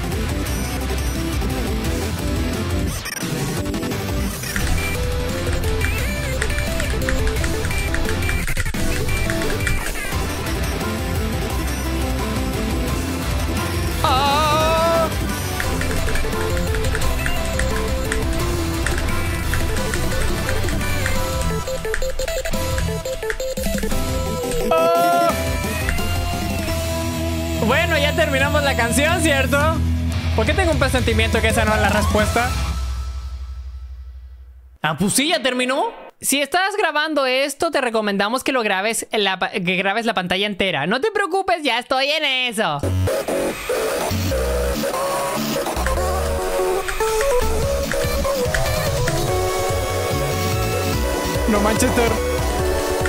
Bueno, ya terminamos la canción, ¿cierto? ¿Por qué tengo un presentimiento que esa no es la respuesta? Ah, pues sí, ya terminó. Si estás grabando esto, te recomendamos que lo grabes la pantalla entera. No te preocupes, ya estoy en eso. No, Manchester.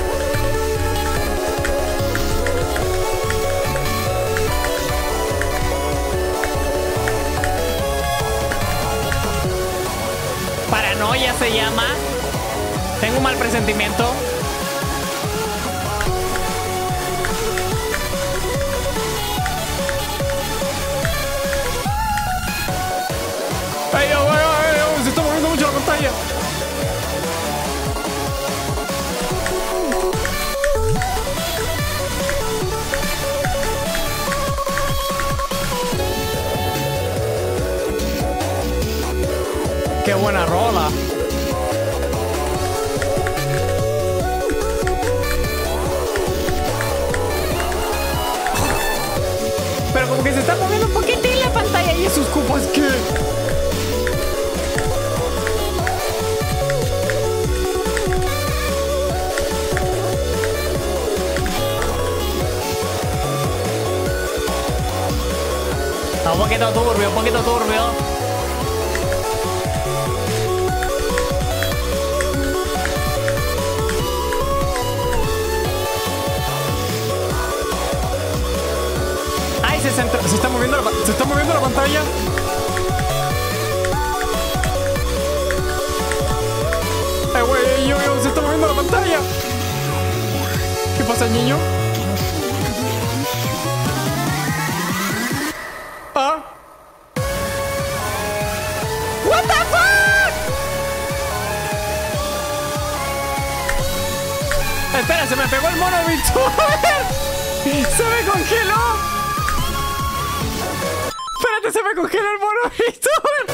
Paranoia se llama. Tengo un mal presentimiento. ¡Ay, se está moviendo mucho la pantalla! ¡Qué buena rola! Pero como que se está moviendo un poquitín la pantalla y esos cupos que... Un poquito turbio, un poquito turbio. Ay, se está moviendo la pantalla. Ay, güey, se está moviendo la pantalla. ¿Qué pasa, niño? ¿Ah? What the fuck? Espera, se me pegó el mono VTuber. Se me congeló. Espérate, se me congeló el mono VTuber.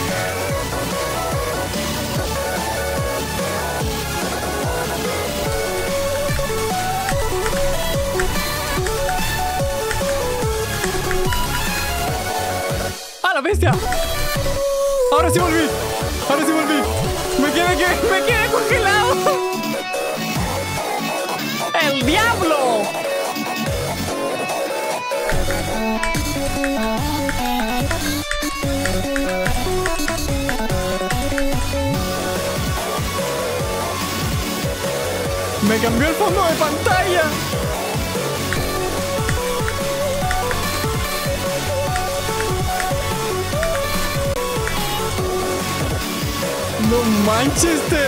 ¡Ah, la bestia! Ahora sí volví. Ahora sí volví. Me quedé congelado. ¡El diablo! Me cambió el fondo de pantalla. No Manchester.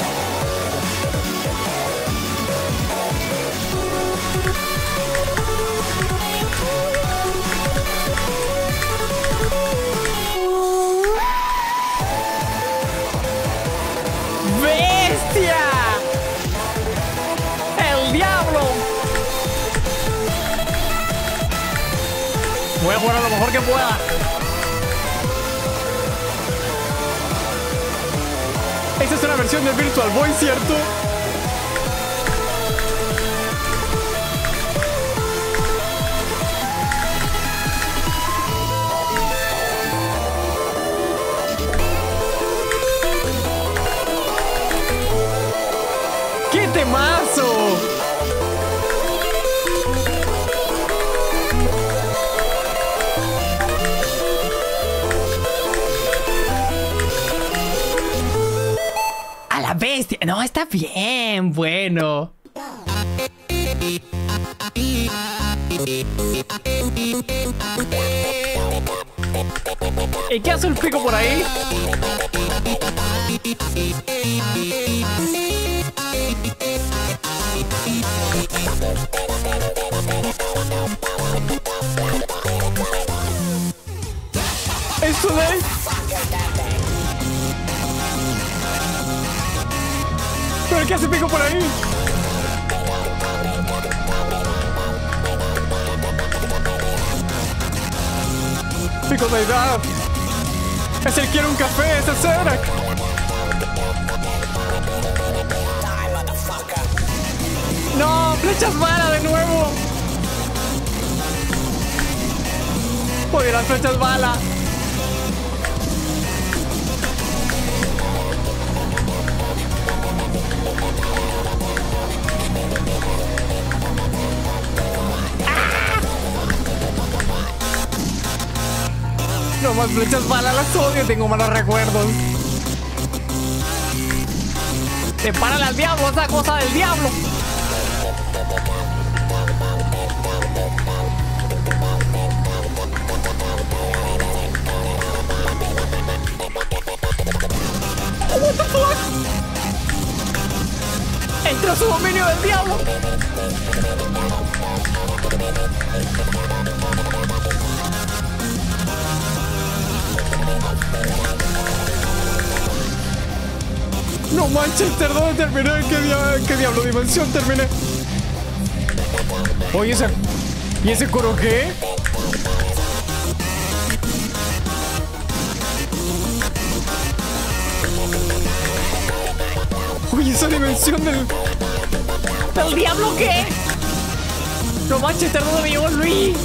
¡Bestia! ¡El diablo! Voy a jugar a lo mejor que pueda. Esta es una versión del Virtual Boy, ¿cierto? ¡Qué temazo! ¡A la bestia! No, está bien, bueno. ¿Y qué hace el pico por ahí? ¿Esto de...? ¿Pero qué hace pico por ahí? Pico de edad. Es el quiero un café, es el Cedric. No, flechas bala de nuevo. Oye, las flechas bala. No más flechas balas, las odio, tengo malos recuerdos. Te paran al diablo, esa cosa del diablo. What the su dominio del diablo. No Manchester, ¿dónde terminé? ¿En qué diablo dimensión terminé? Oye, ¿y ese coro qué? Oye, esa dimensión del diablo, ¿qué? No Manchester, ¿dónde me llevó Luis?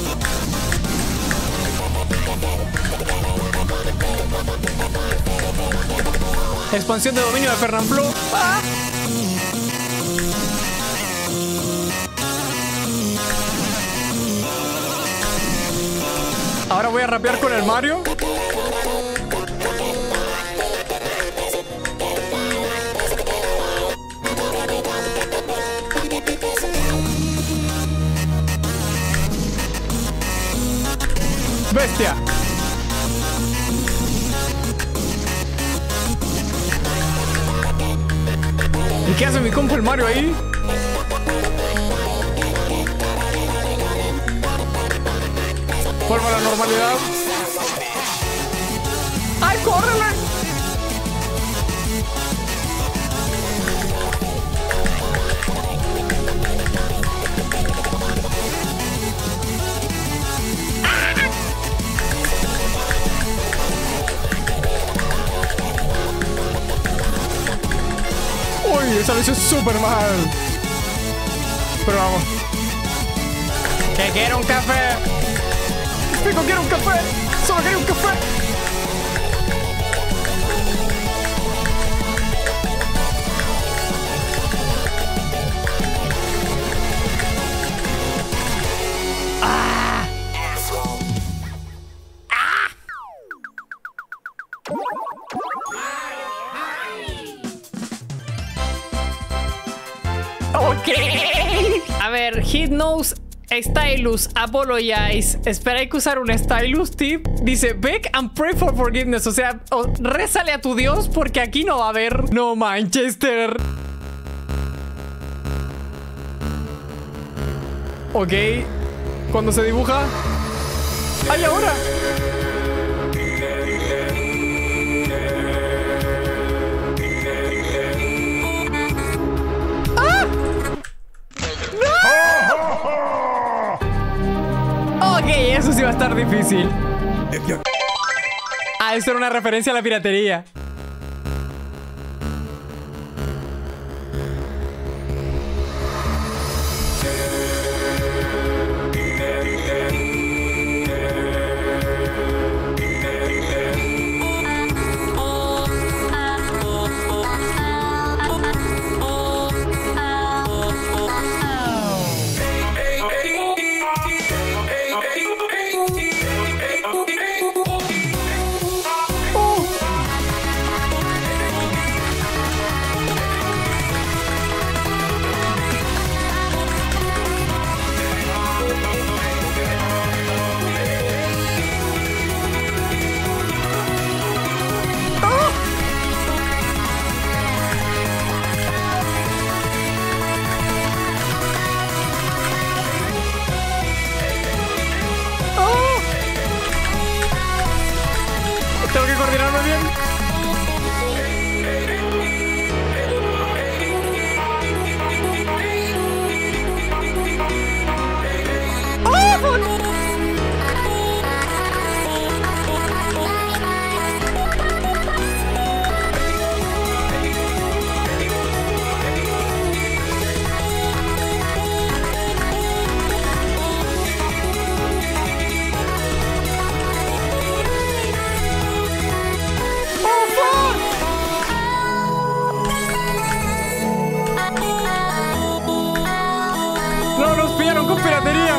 Expansión de dominio de Fernanfloo. ¡Ah! Ahora voy a rapear con el Mario. Bestia. ¿Y qué hace mi compa el Mario ahí? Vuelvo a la normalidad. ¡Ay, córrele! Uy, esa lo hizo súper mal. Pero vamos. Que quiero un café. Pico, quiero un café. Solo quiero un café. ¡Ah! ¡Ah! Ok. A ver, Hit Nose, Stylus, Apologize. Espera, hay que usar un Stylus tip. Dice, beg and pray for forgiveness. O sea, rézale a tu Dios porque aquí no va a haber. No Manchester. Ok. Cuando se dibuja. ¡Ay, ahora! Ok, eso sí va a estar difícil. Ah, esto era una referencia a la piratería. Tengo que coordinarme bien. No, nos pillaron con piratería.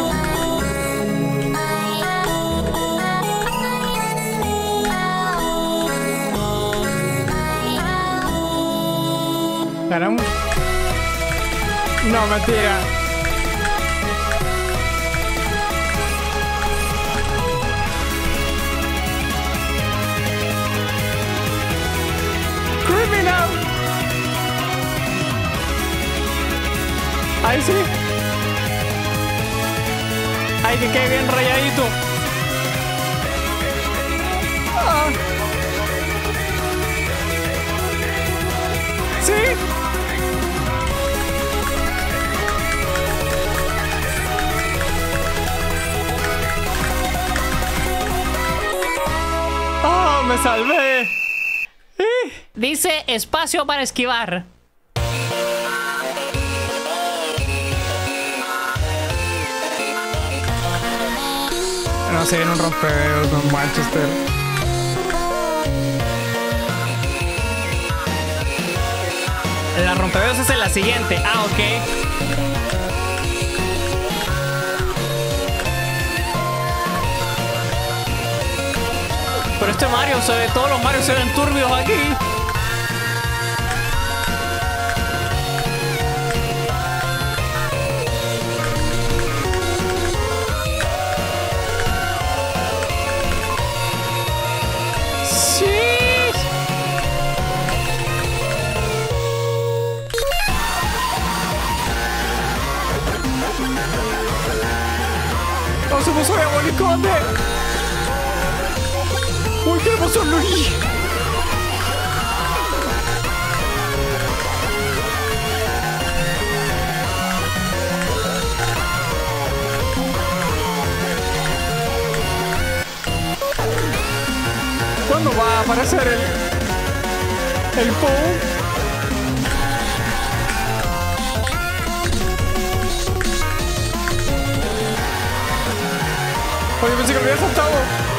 ¿Ganamos? No, mentira. Criminal. Ahí sí. Ay, que quede bien rayadito. Ah. Sí. ¡Ah, me salvé! Dice espacio para esquivar. No sé, en un rompededos con Manchester. La rompededos es en la siguiente. Ah, ok. Pero este Mario, todos los Mario se ven turbios aquí. ¡No se puso diabolicote! ¡Uy, qué emoción, Luigi! ¿Cuándo va a aparecer el Pou? Oye, pensé que lo había saltado.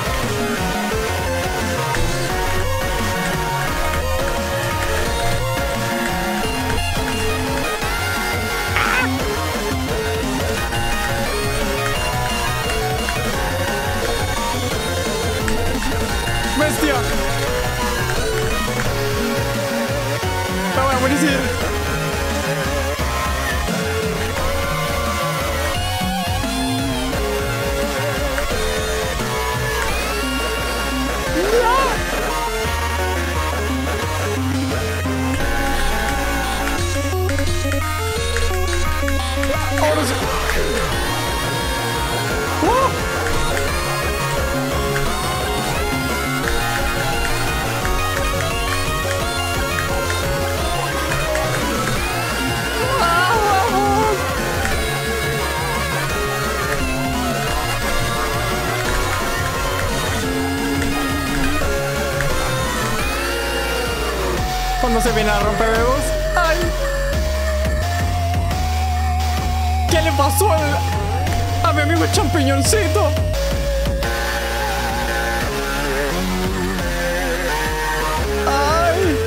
¡Bestia! ¡Ah, bueno, buenísimo! Ahora sí. Cuando se viene a romper dedos. ¡Ay! ¿Qué le pasó a mi amigo el champiñoncito? ¡Ay!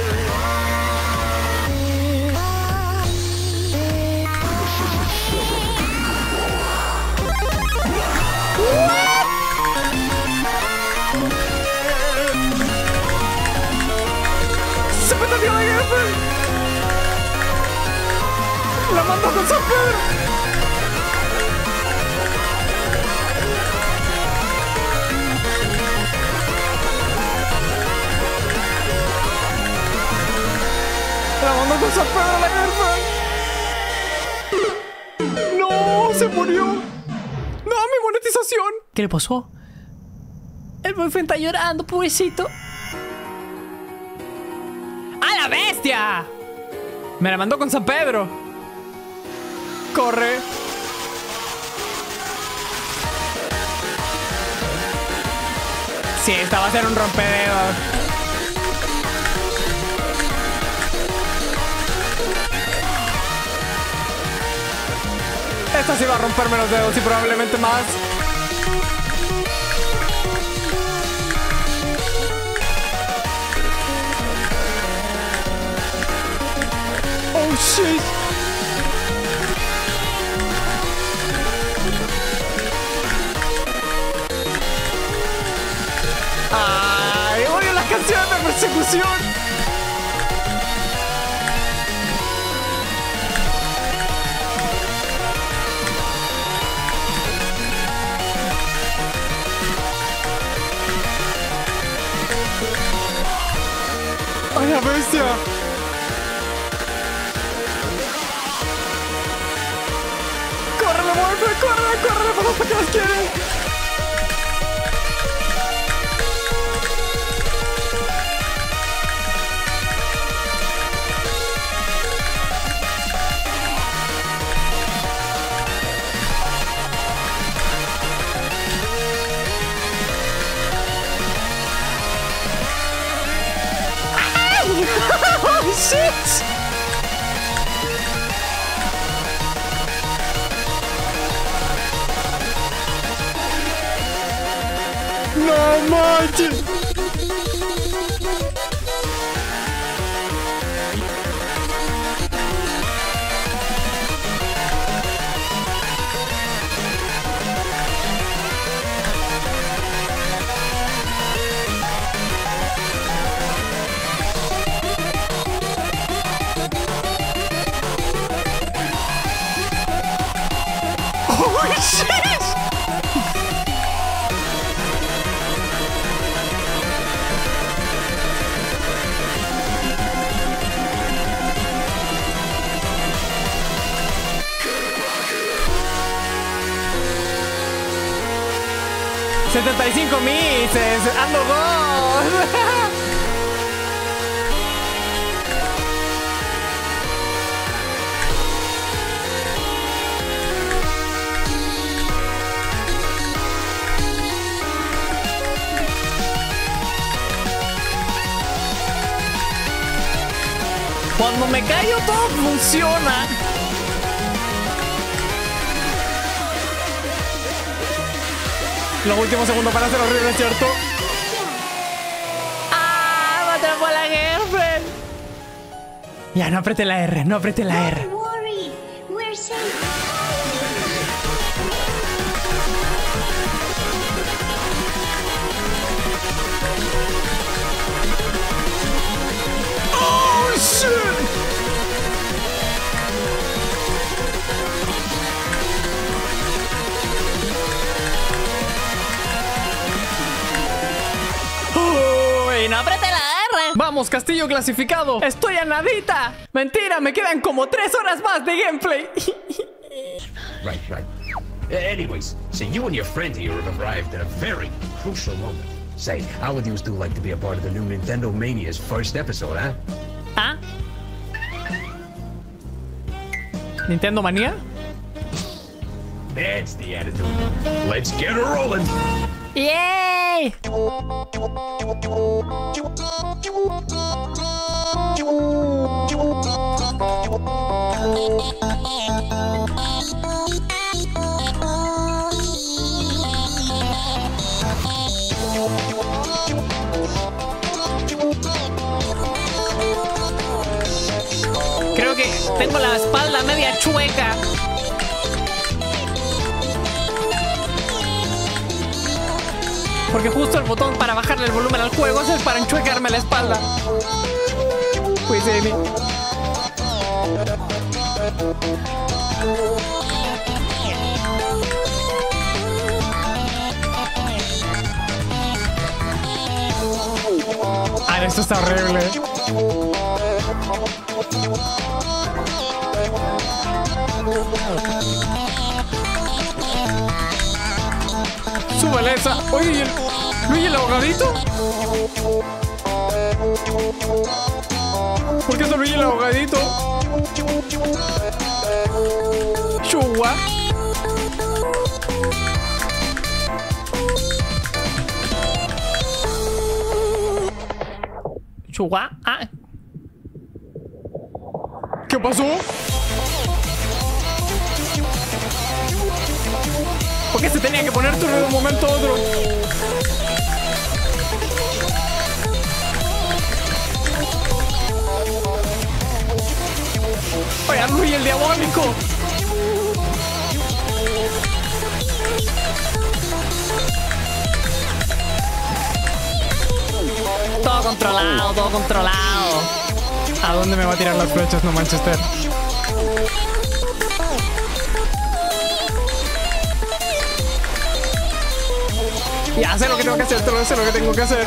¡Se me salió de jefe! ¡La mandó con San Pedro! La mandó con San Pedro la jefa. ¡No! ¡Se murió! ¡No! ¡Mi monetización! ¿Qué le pasó? El boyfriend está llorando, pobrecito. ¡A la bestia! Me la mandó con San Pedro. Corre. Sí, esta va a ser un rompededos. Esta sí va a romperme los dedos y probablemente más. Oh shit. Ay, odio las canciones de persecución. ¡Ay, la bestia! mueve! ¡Corre, corre! ¡Vamos para que las quieren! ¡Oh, shit! ¡No manches! ¡Oh, shit! ¡75 mises! ¡Ando gol! Cuando me callo todo funciona. Los últimos segundos para hacer horrible, ¿cierto? ¡Ah! ¡Me atrapó la girlfriend! Ya, no apreté la R, no apreté la R. Don't worry, we're safe. ¡Oh, shit! ¡Y no apreté la R! ¡Vamos, castillo clasificado! ¡Estoy a nadita! ¡Mentira! Me quedan como 3 horas más de gameplay. Right. Anyways, so you and your friend here have arrived at a very crucial moment. Say, how would you still like to be a part of the new Nintendo Mania's first episode, huh? ¿Ah? ¿Nintendo Manía? That's the attitude. Let's get her rolling. ¡Yay! Creo que tengo la espalda media chueca. Porque justo el botón para bajarle el volumen al juego es para enchuecarme la espalda. Pues Amy. Ah, esto está horrible. Súbele esa. Oye, ¿y el ahogadito? ¿Por qué solo y el ahogadito? Chua. Chua. Ah. ¿Qué pasó? ¿Por qué se tenía que poner turno de un momento a otro? Oye, Luigi el diabólico. Todo controlado, todo controlado. ¿A dónde me va a tirar las flechas, no Manchester? Ya sé lo que tengo que hacer, sé lo que tengo que hacer.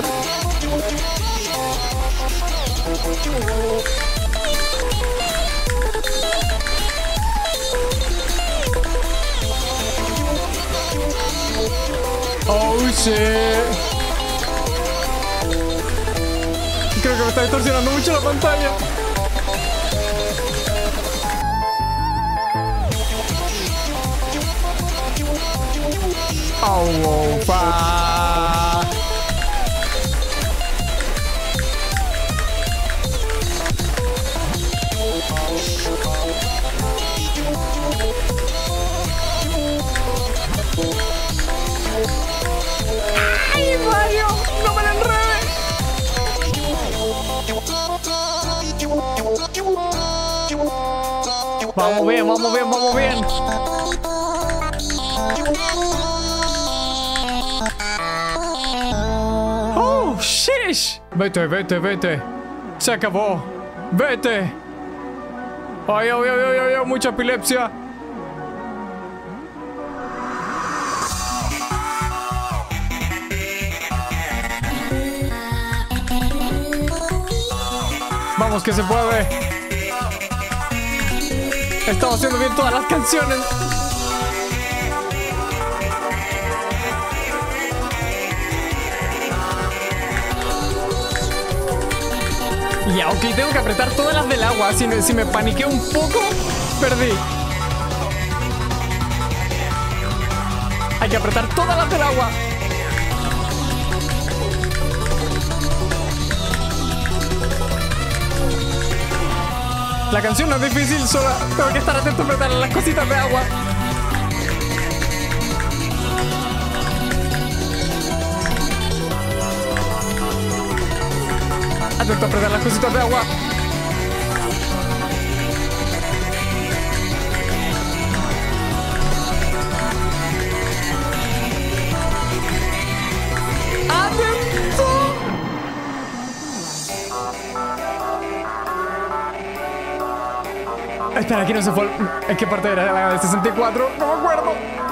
Oh, shit. Creo que me está distorsionando mucho la pantalla. Oh, fuck. ¡Ay, Mario! ¡No me la enrede! Vamos bien, vamos bien, vamos bien. ¡Oh, shish! Vete, vete, vete. Se acabó. Vete. Ay, ay, ay, ay, ay, mucha epilepsia. Vamos, que se puede. Estamos haciendo bien todas las canciones. Y aunque tengo que apretar todas las del agua, si me paniqueo un poco, perdí. Hay que apretar todas las del agua. La canción no es difícil, solo tengo que estar atento a apretar las cositas de agua. Atento a apretar las cositas de agua. ¡Atento! Espera, aquí no se fue. ¿En qué parte era? La de 64. No me acuerdo.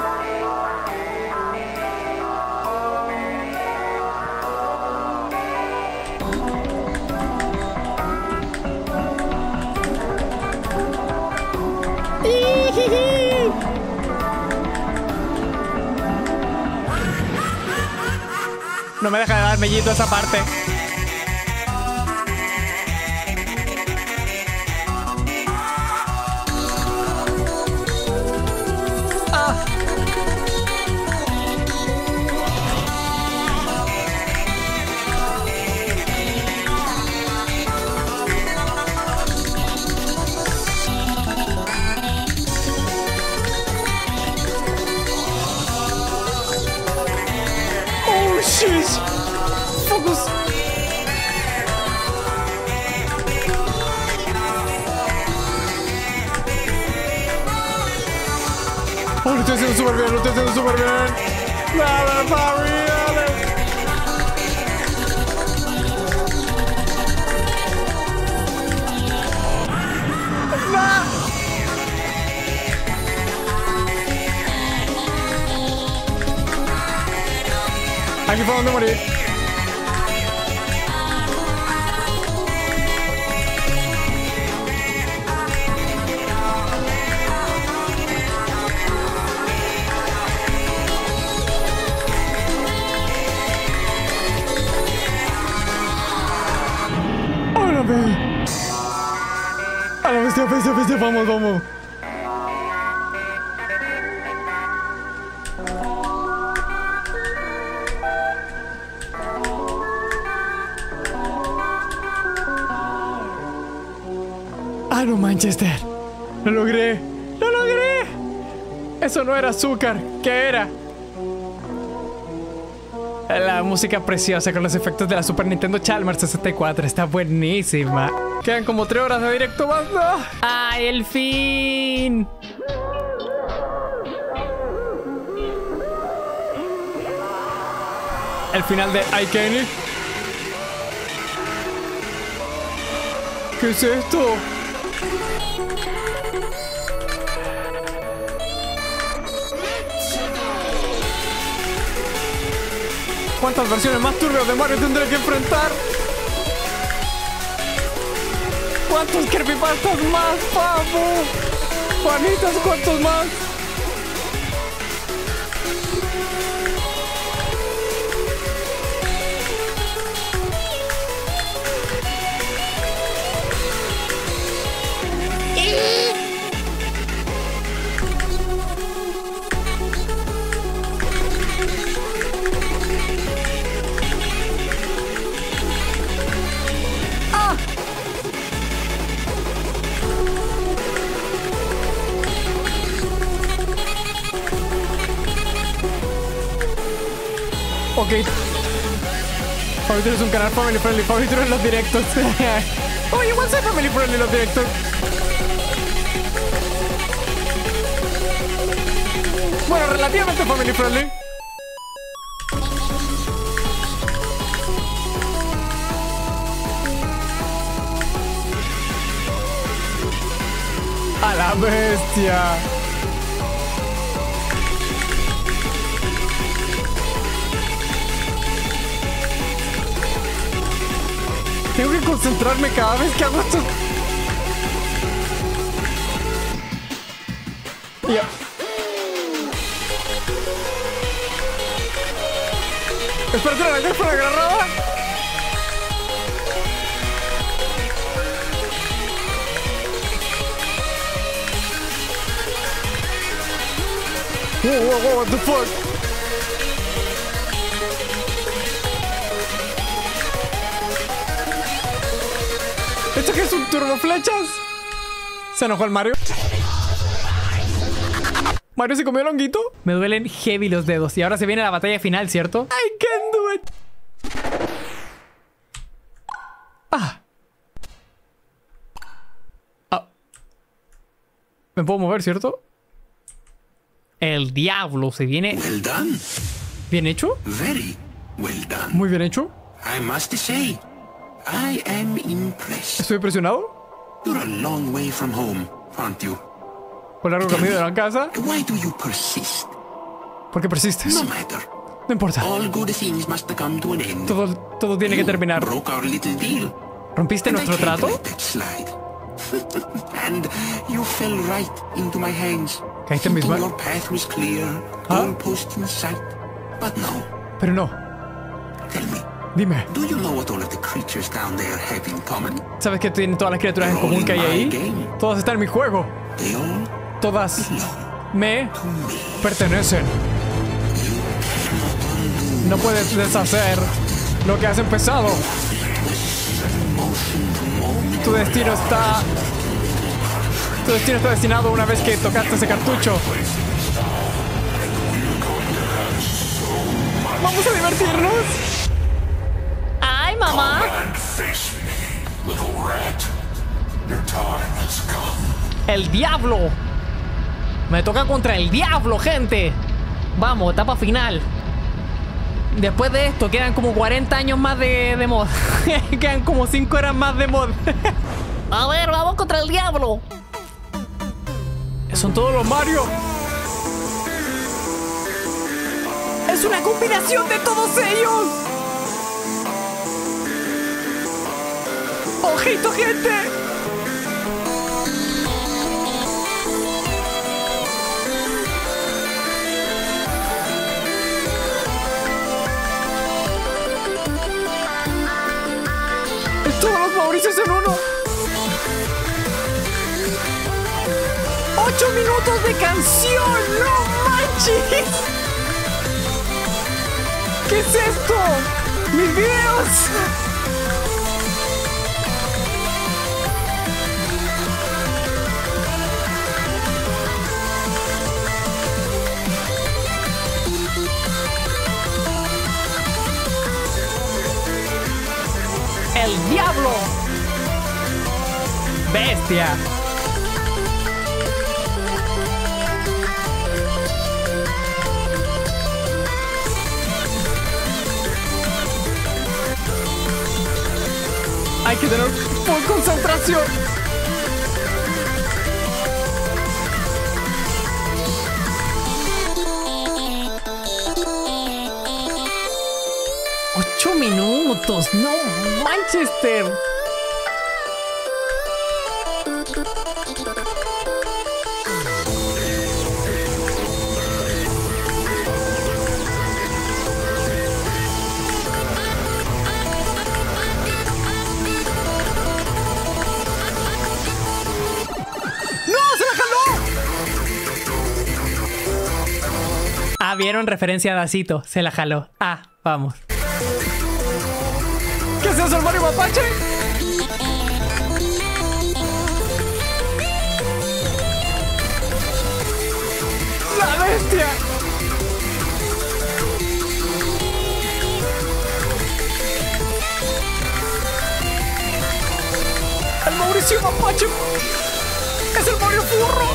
No me deja de dar mellito esa parte. Shish. Focus. Oh, lo estoy haciendo súper bien, lo estoy haciendo súper bien. Dale, papi, dale. Aquí fue donde morí. Ahora ve. A la bestia, bestia, bestia, vamos, vamos. ¡Aro, Manchester! ¡Lo logré! ¡Lo logré! Eso no era azúcar. ¿Qué era? La música preciosa con los efectos de la Super Nintendo Chalmers 64. Está buenísima. Quedan como 3 horas de directo más. ¡No! ¡Ay, el fin! El final de iCandy. ¿Qué es esto? ¿Cuántas versiones más turbias de Mario tendré que enfrentar? ¿Cuántos creepypastas más, papu? Juanitas, ¿cuántos más? Ok. Fabitro es un canal family friendly. Fabitro en los directos. Oye, igual soy family friendly en los directos. Bueno, relativamente family friendly. A la bestia. Tengo que concentrarme cada vez que hago esto. Ya. Espérate, la agarra para agarrada. Whoa, what the fuck? ¿Esto qué es un turbo flechas? ¿Se enojó el Mario? ¿Mario se comió el honguito? Me duelen heavy los dedos. Y ahora se viene la batalla final, ¿cierto? I can do it. Me puedo mover, ¿cierto? El diablo se viene. Well done. ¿Bien hecho? Very well done. Muy bien hecho. I must say, I am impressed. ¿Estoy impresionado? You're a long way from home, aren't you? Por largo camino de la casa. Why do you persist? ¿Por qué persistes? No matter. No importa. All good things must come to an end. Todo tiene que terminar. Broke our little deal. ¿Rompiste nuestro trato? And you fell right into my hands. ¿Caíste en mis manos? Your path was clear, goalpost in sight. But no. Pero no. Tell me. Dime. Do you know what all of the creatures down there have in common? ¿Sabes que tienen todas las criaturas en común que hay ahí? Todas están en mi juego. Todas me pertenecen. No puedes deshacer lo que has empezado. Tu destino está destinado una vez que tocaste ese cartucho. Vamos a divertirnos. ¡Ay, mamá! ¡El diablo! Me toca contra el diablo, gente. Vamos, etapa final. Después de esto quedan como 40 años más de mod. Quedan como 5 horas más de mod. A ver, vamos contra el diablo. Son todos los Mario. Es una combinación de todos ellos. ¡Ojito, gente! Es todos los Mauricios en uno. 8 minutos de canción. ¡No manches! ¿Qué es esto? ¡Mis videos! ¡El diablo! ¡Bestia! Hay que tener full concentración. ¡8 minutos! ¡No, Manchester! Ah, vieron referencia a Dacito. Se la jaló. Ah, vamos. ¿Qué es eso, el Mario Mapache? ¡La bestia! ¡Fabricio Mapache! ¡Es el Mario Furro!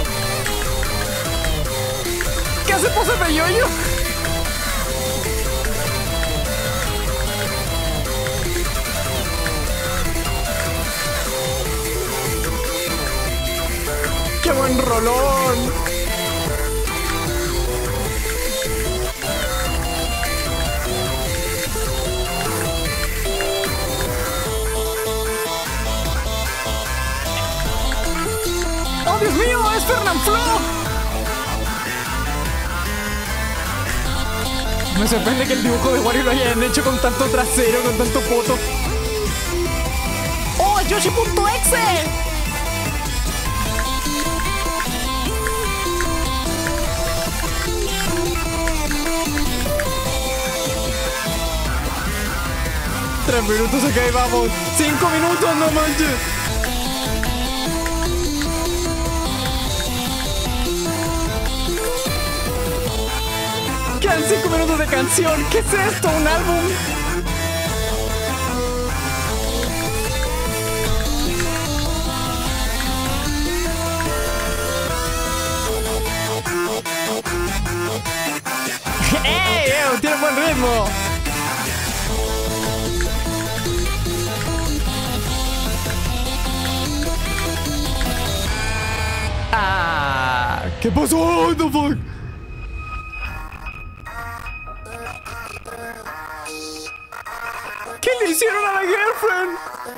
¿Qué hace pose de yo-yo? ¡Qué buen rolón! ¡Oh, Dios mío! ¡Es Fernanfloo! Me sorprende que el dibujo de Wario lo hayan hecho con tanto trasero, con tanto poto. ¡Oh, es Yoshi.exe! ¡3 minutos, ok, vamos! ¡5 minutos, no manches! Quedan 5 minutos de canción. ¿Qué es esto? ¿Un álbum? ¡Ey! ¡Tiene buen ritmo! ¡Ah! ¿Qué pasó? What the fuck? ¿Qué le hicieron a la girlfriend?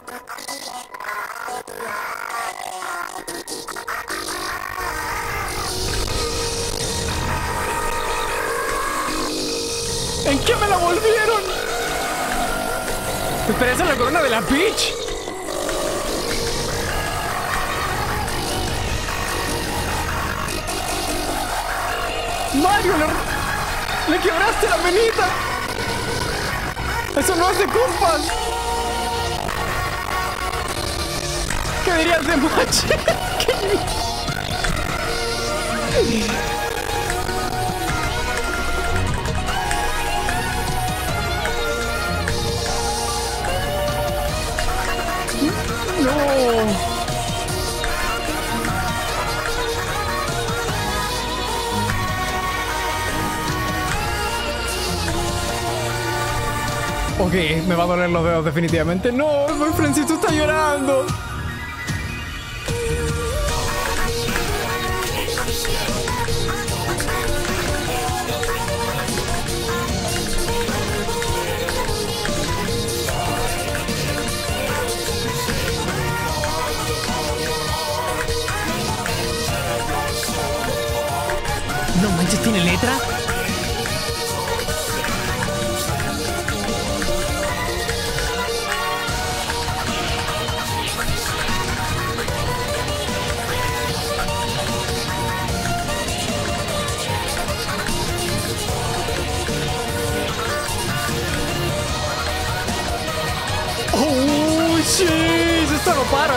¿En qué me la volvieron? Espera, esa es la corona de la Peach. Mario, le quebraste la venita. Eso no es de culpas. ¿Qué dirías de Machi? No. Ok, me va a doler los dedos definitivamente. No, mi Francito está llorando. No manches, ¿tiene letra? ¡Oh, shit! ¡Esto no para!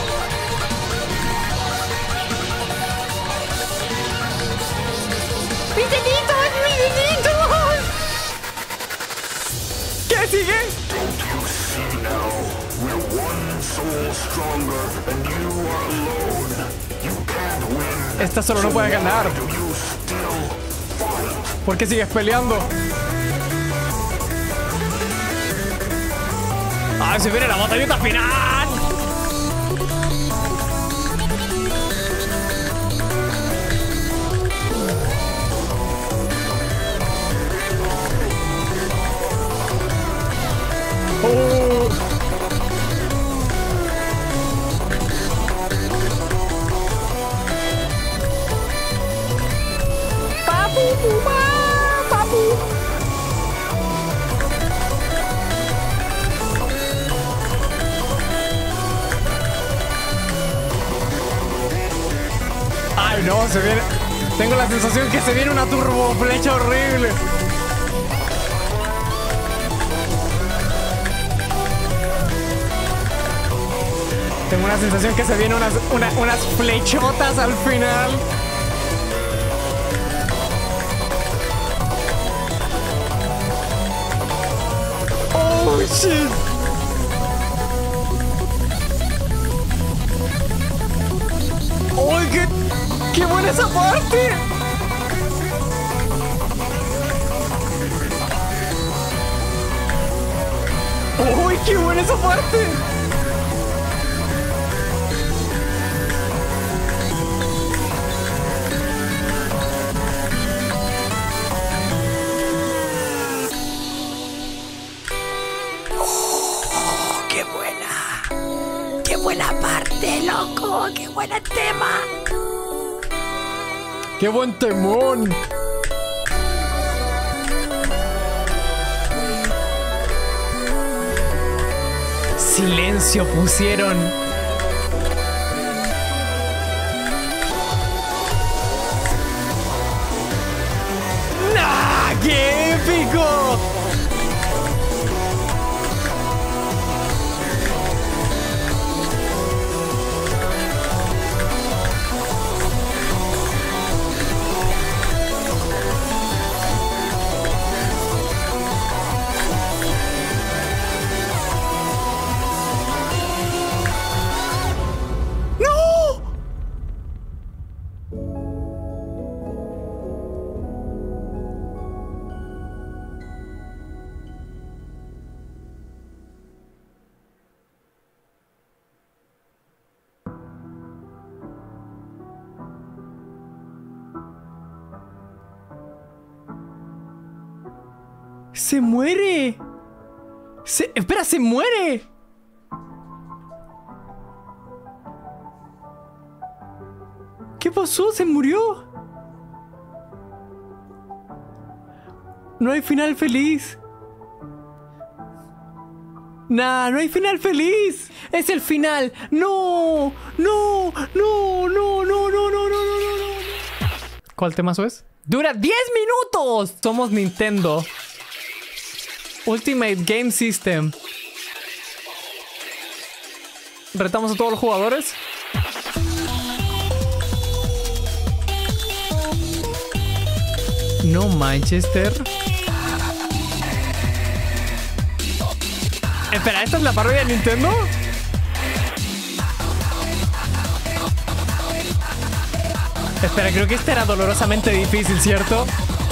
¡Mi dedito! ¡Mi dedito! ¿Qué sigue? Esta solo no puede ganar. ¿Por qué sigues peleando? ¡Ah, se viene la batallita final! ¡Oh! ¡Papu, puma! ¡Papu! ¡Ay, no! Se viene... Tengo la sensación que se viene una turbo flecha horrible. Tengo una sensación que se vienen unas flechotas al final. Oh, shit. ¡Qué buena esa parte! ¡Uy, qué buena esa parte! ¡Qué buena! ¡Qué buena parte, loco! ¡Qué buen tema! ¡Qué buen temón! Silencio pusieron. ¡Nah! ¡Qué épico! ¡Se muere! ¡Espera, se muere! ¿Qué pasó? ¿Se murió? No hay final feliz. Nah, no hay final feliz. Es el final. No, no, no, no, no, no, no, no, no, no. ¿Cuál temazo es? ¡Dura 10 minutos! Somos Nintendo. Ultimate Game System. Retamos a todos los jugadores. No Manchester. Espera, ¿esta es la parodia de Nintendo? Espera, creo que esta era dolorosamente difícil, ¿cierto?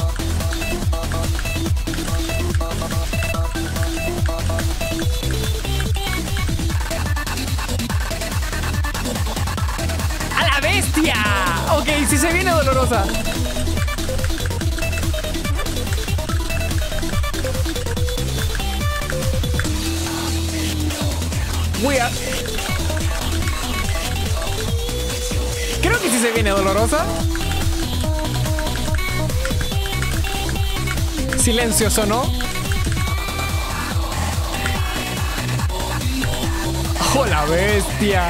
¡A la bestia! Ok, si se viene dolorosa. Creo que sí se viene dolorosa. Silencio sonó. ¡Oh, la bestia!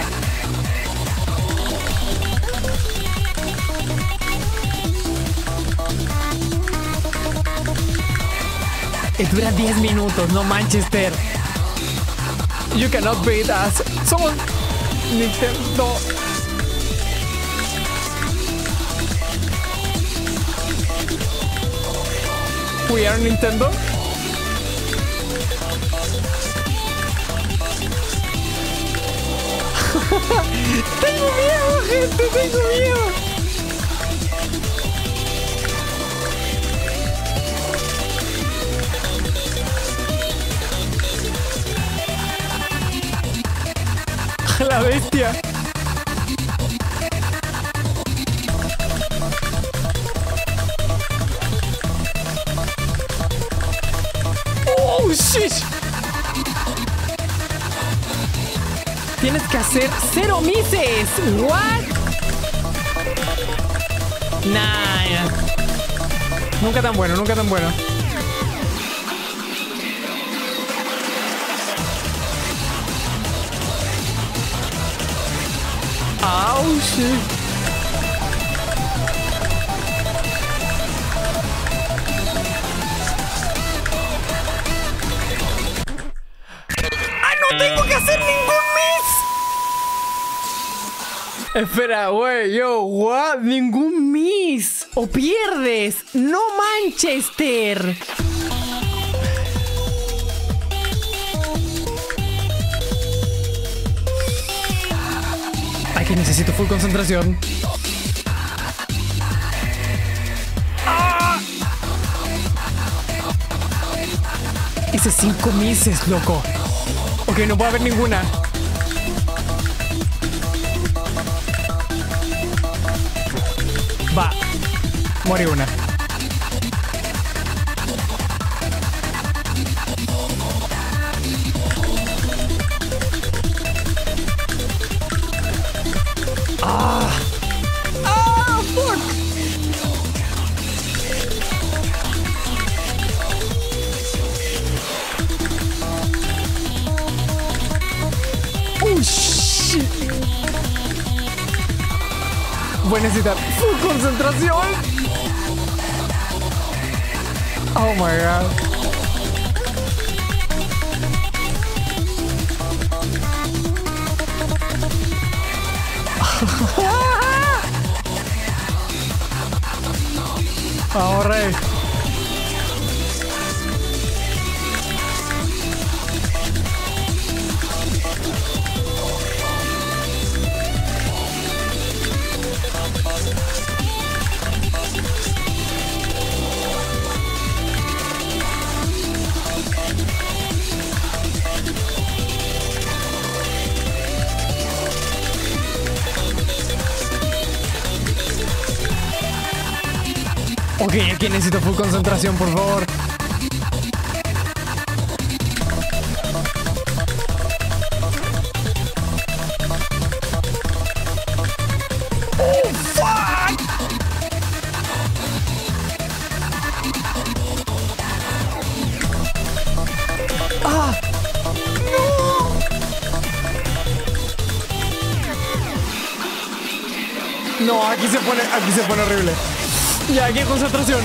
Dura 10 minutos, no Manchester. You cannot beat us. Somos Nintendo. We are Nintendo. Tengo miedo, gente, tengo miedo. La bestia. Oh, shit. Tienes que hacer 0 mises. What? Nah. Nunca tan bueno, nunca tan bueno. Oh, shit. ¡Ah, no tengo que hacer ningún miss! Espera, güey, yo, what? Ningún miss. O pierdes. No Manchester. Ay, que necesito full concentración. Hice 5 mises, loco. Ok, no puede haber ninguna. Va. Morí una. Ah. Ah, fuck. Oh, shit. Voy a necesitar full concentración. Oh my god. Vamos, rey. Ok, aquí necesito full concentración, por favor. Oh, fuck. Ah, no. No, aquí se pone horrible. Ya, aquí concentración.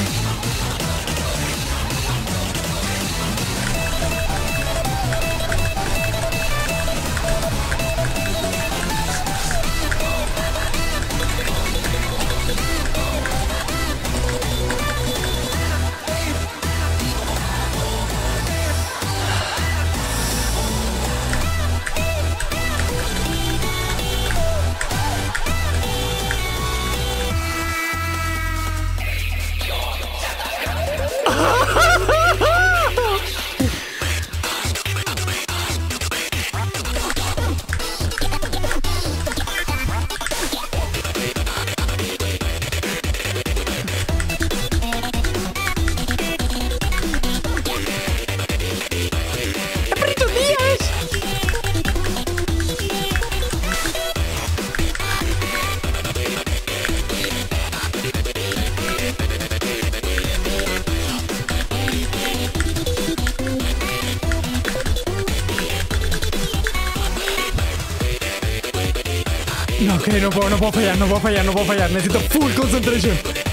No, ok, no puedo fallar. Necesito full concentration.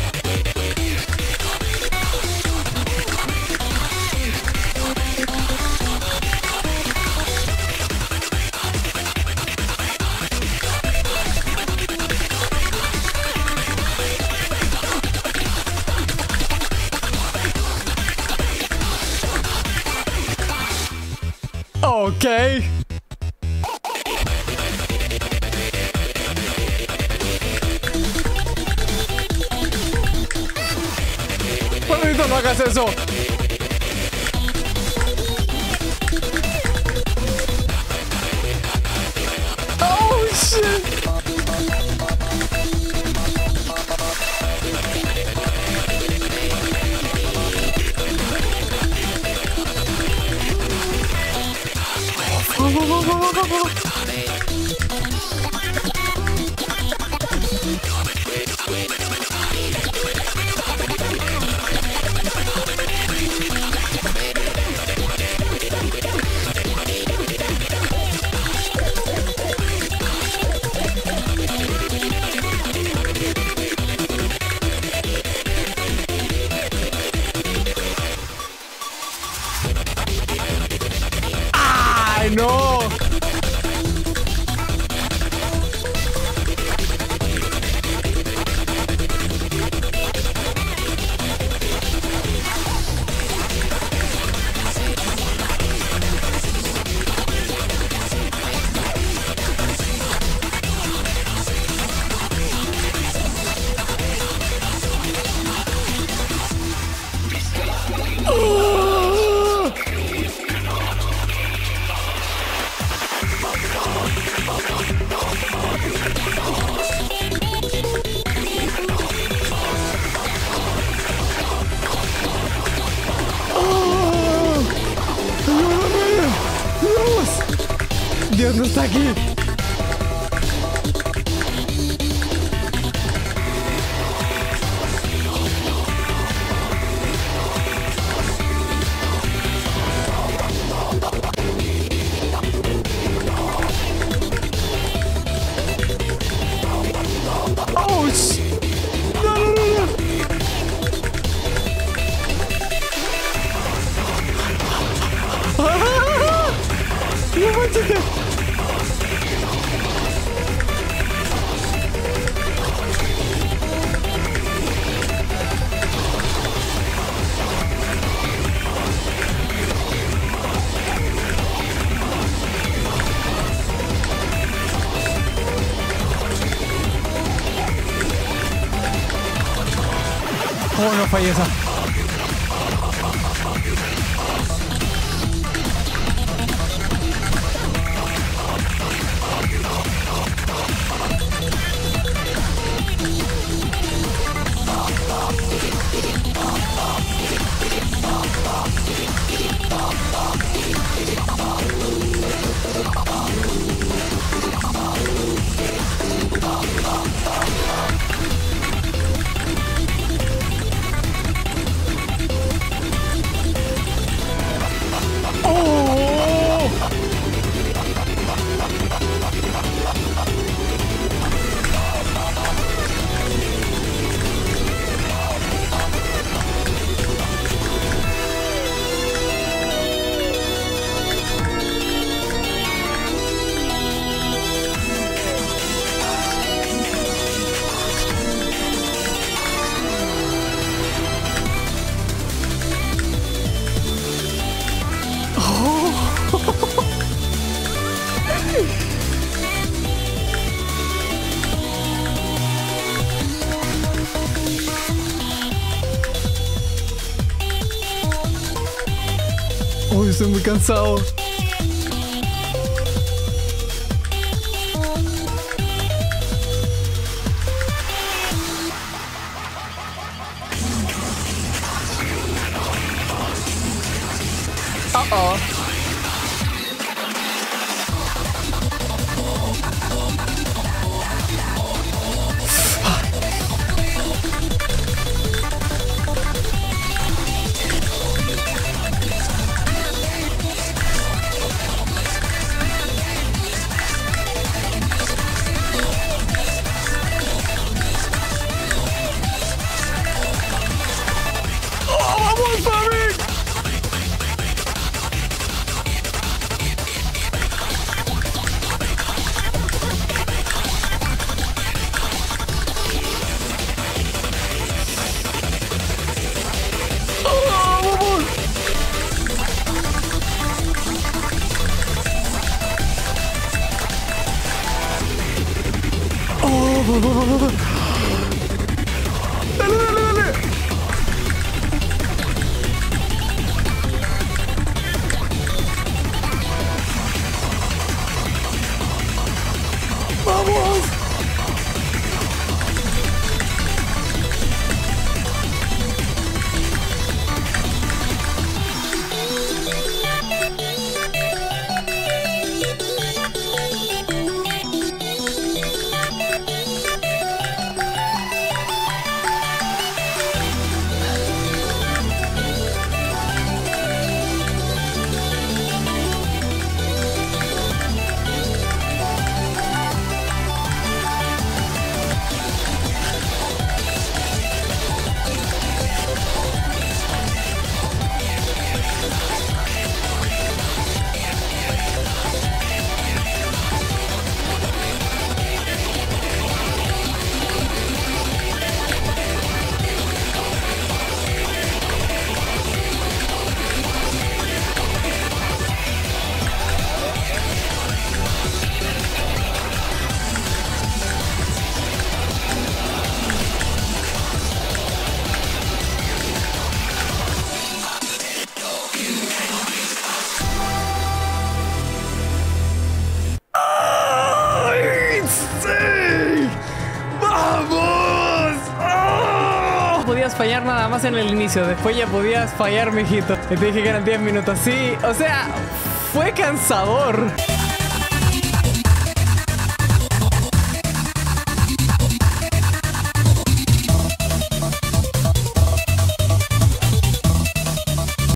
Ok. Juanito, no hagas eso. Oh, shit. aquí. Oh, no fallé esa. Uy, estoy muy cansado. Uh-oh. Dale, dale, dale. Vamos. Podías fallar nada más en el inicio, después ya podías fallar, mijito. Te dije que eran 10 minutos. Sí, o sea, fue cansador.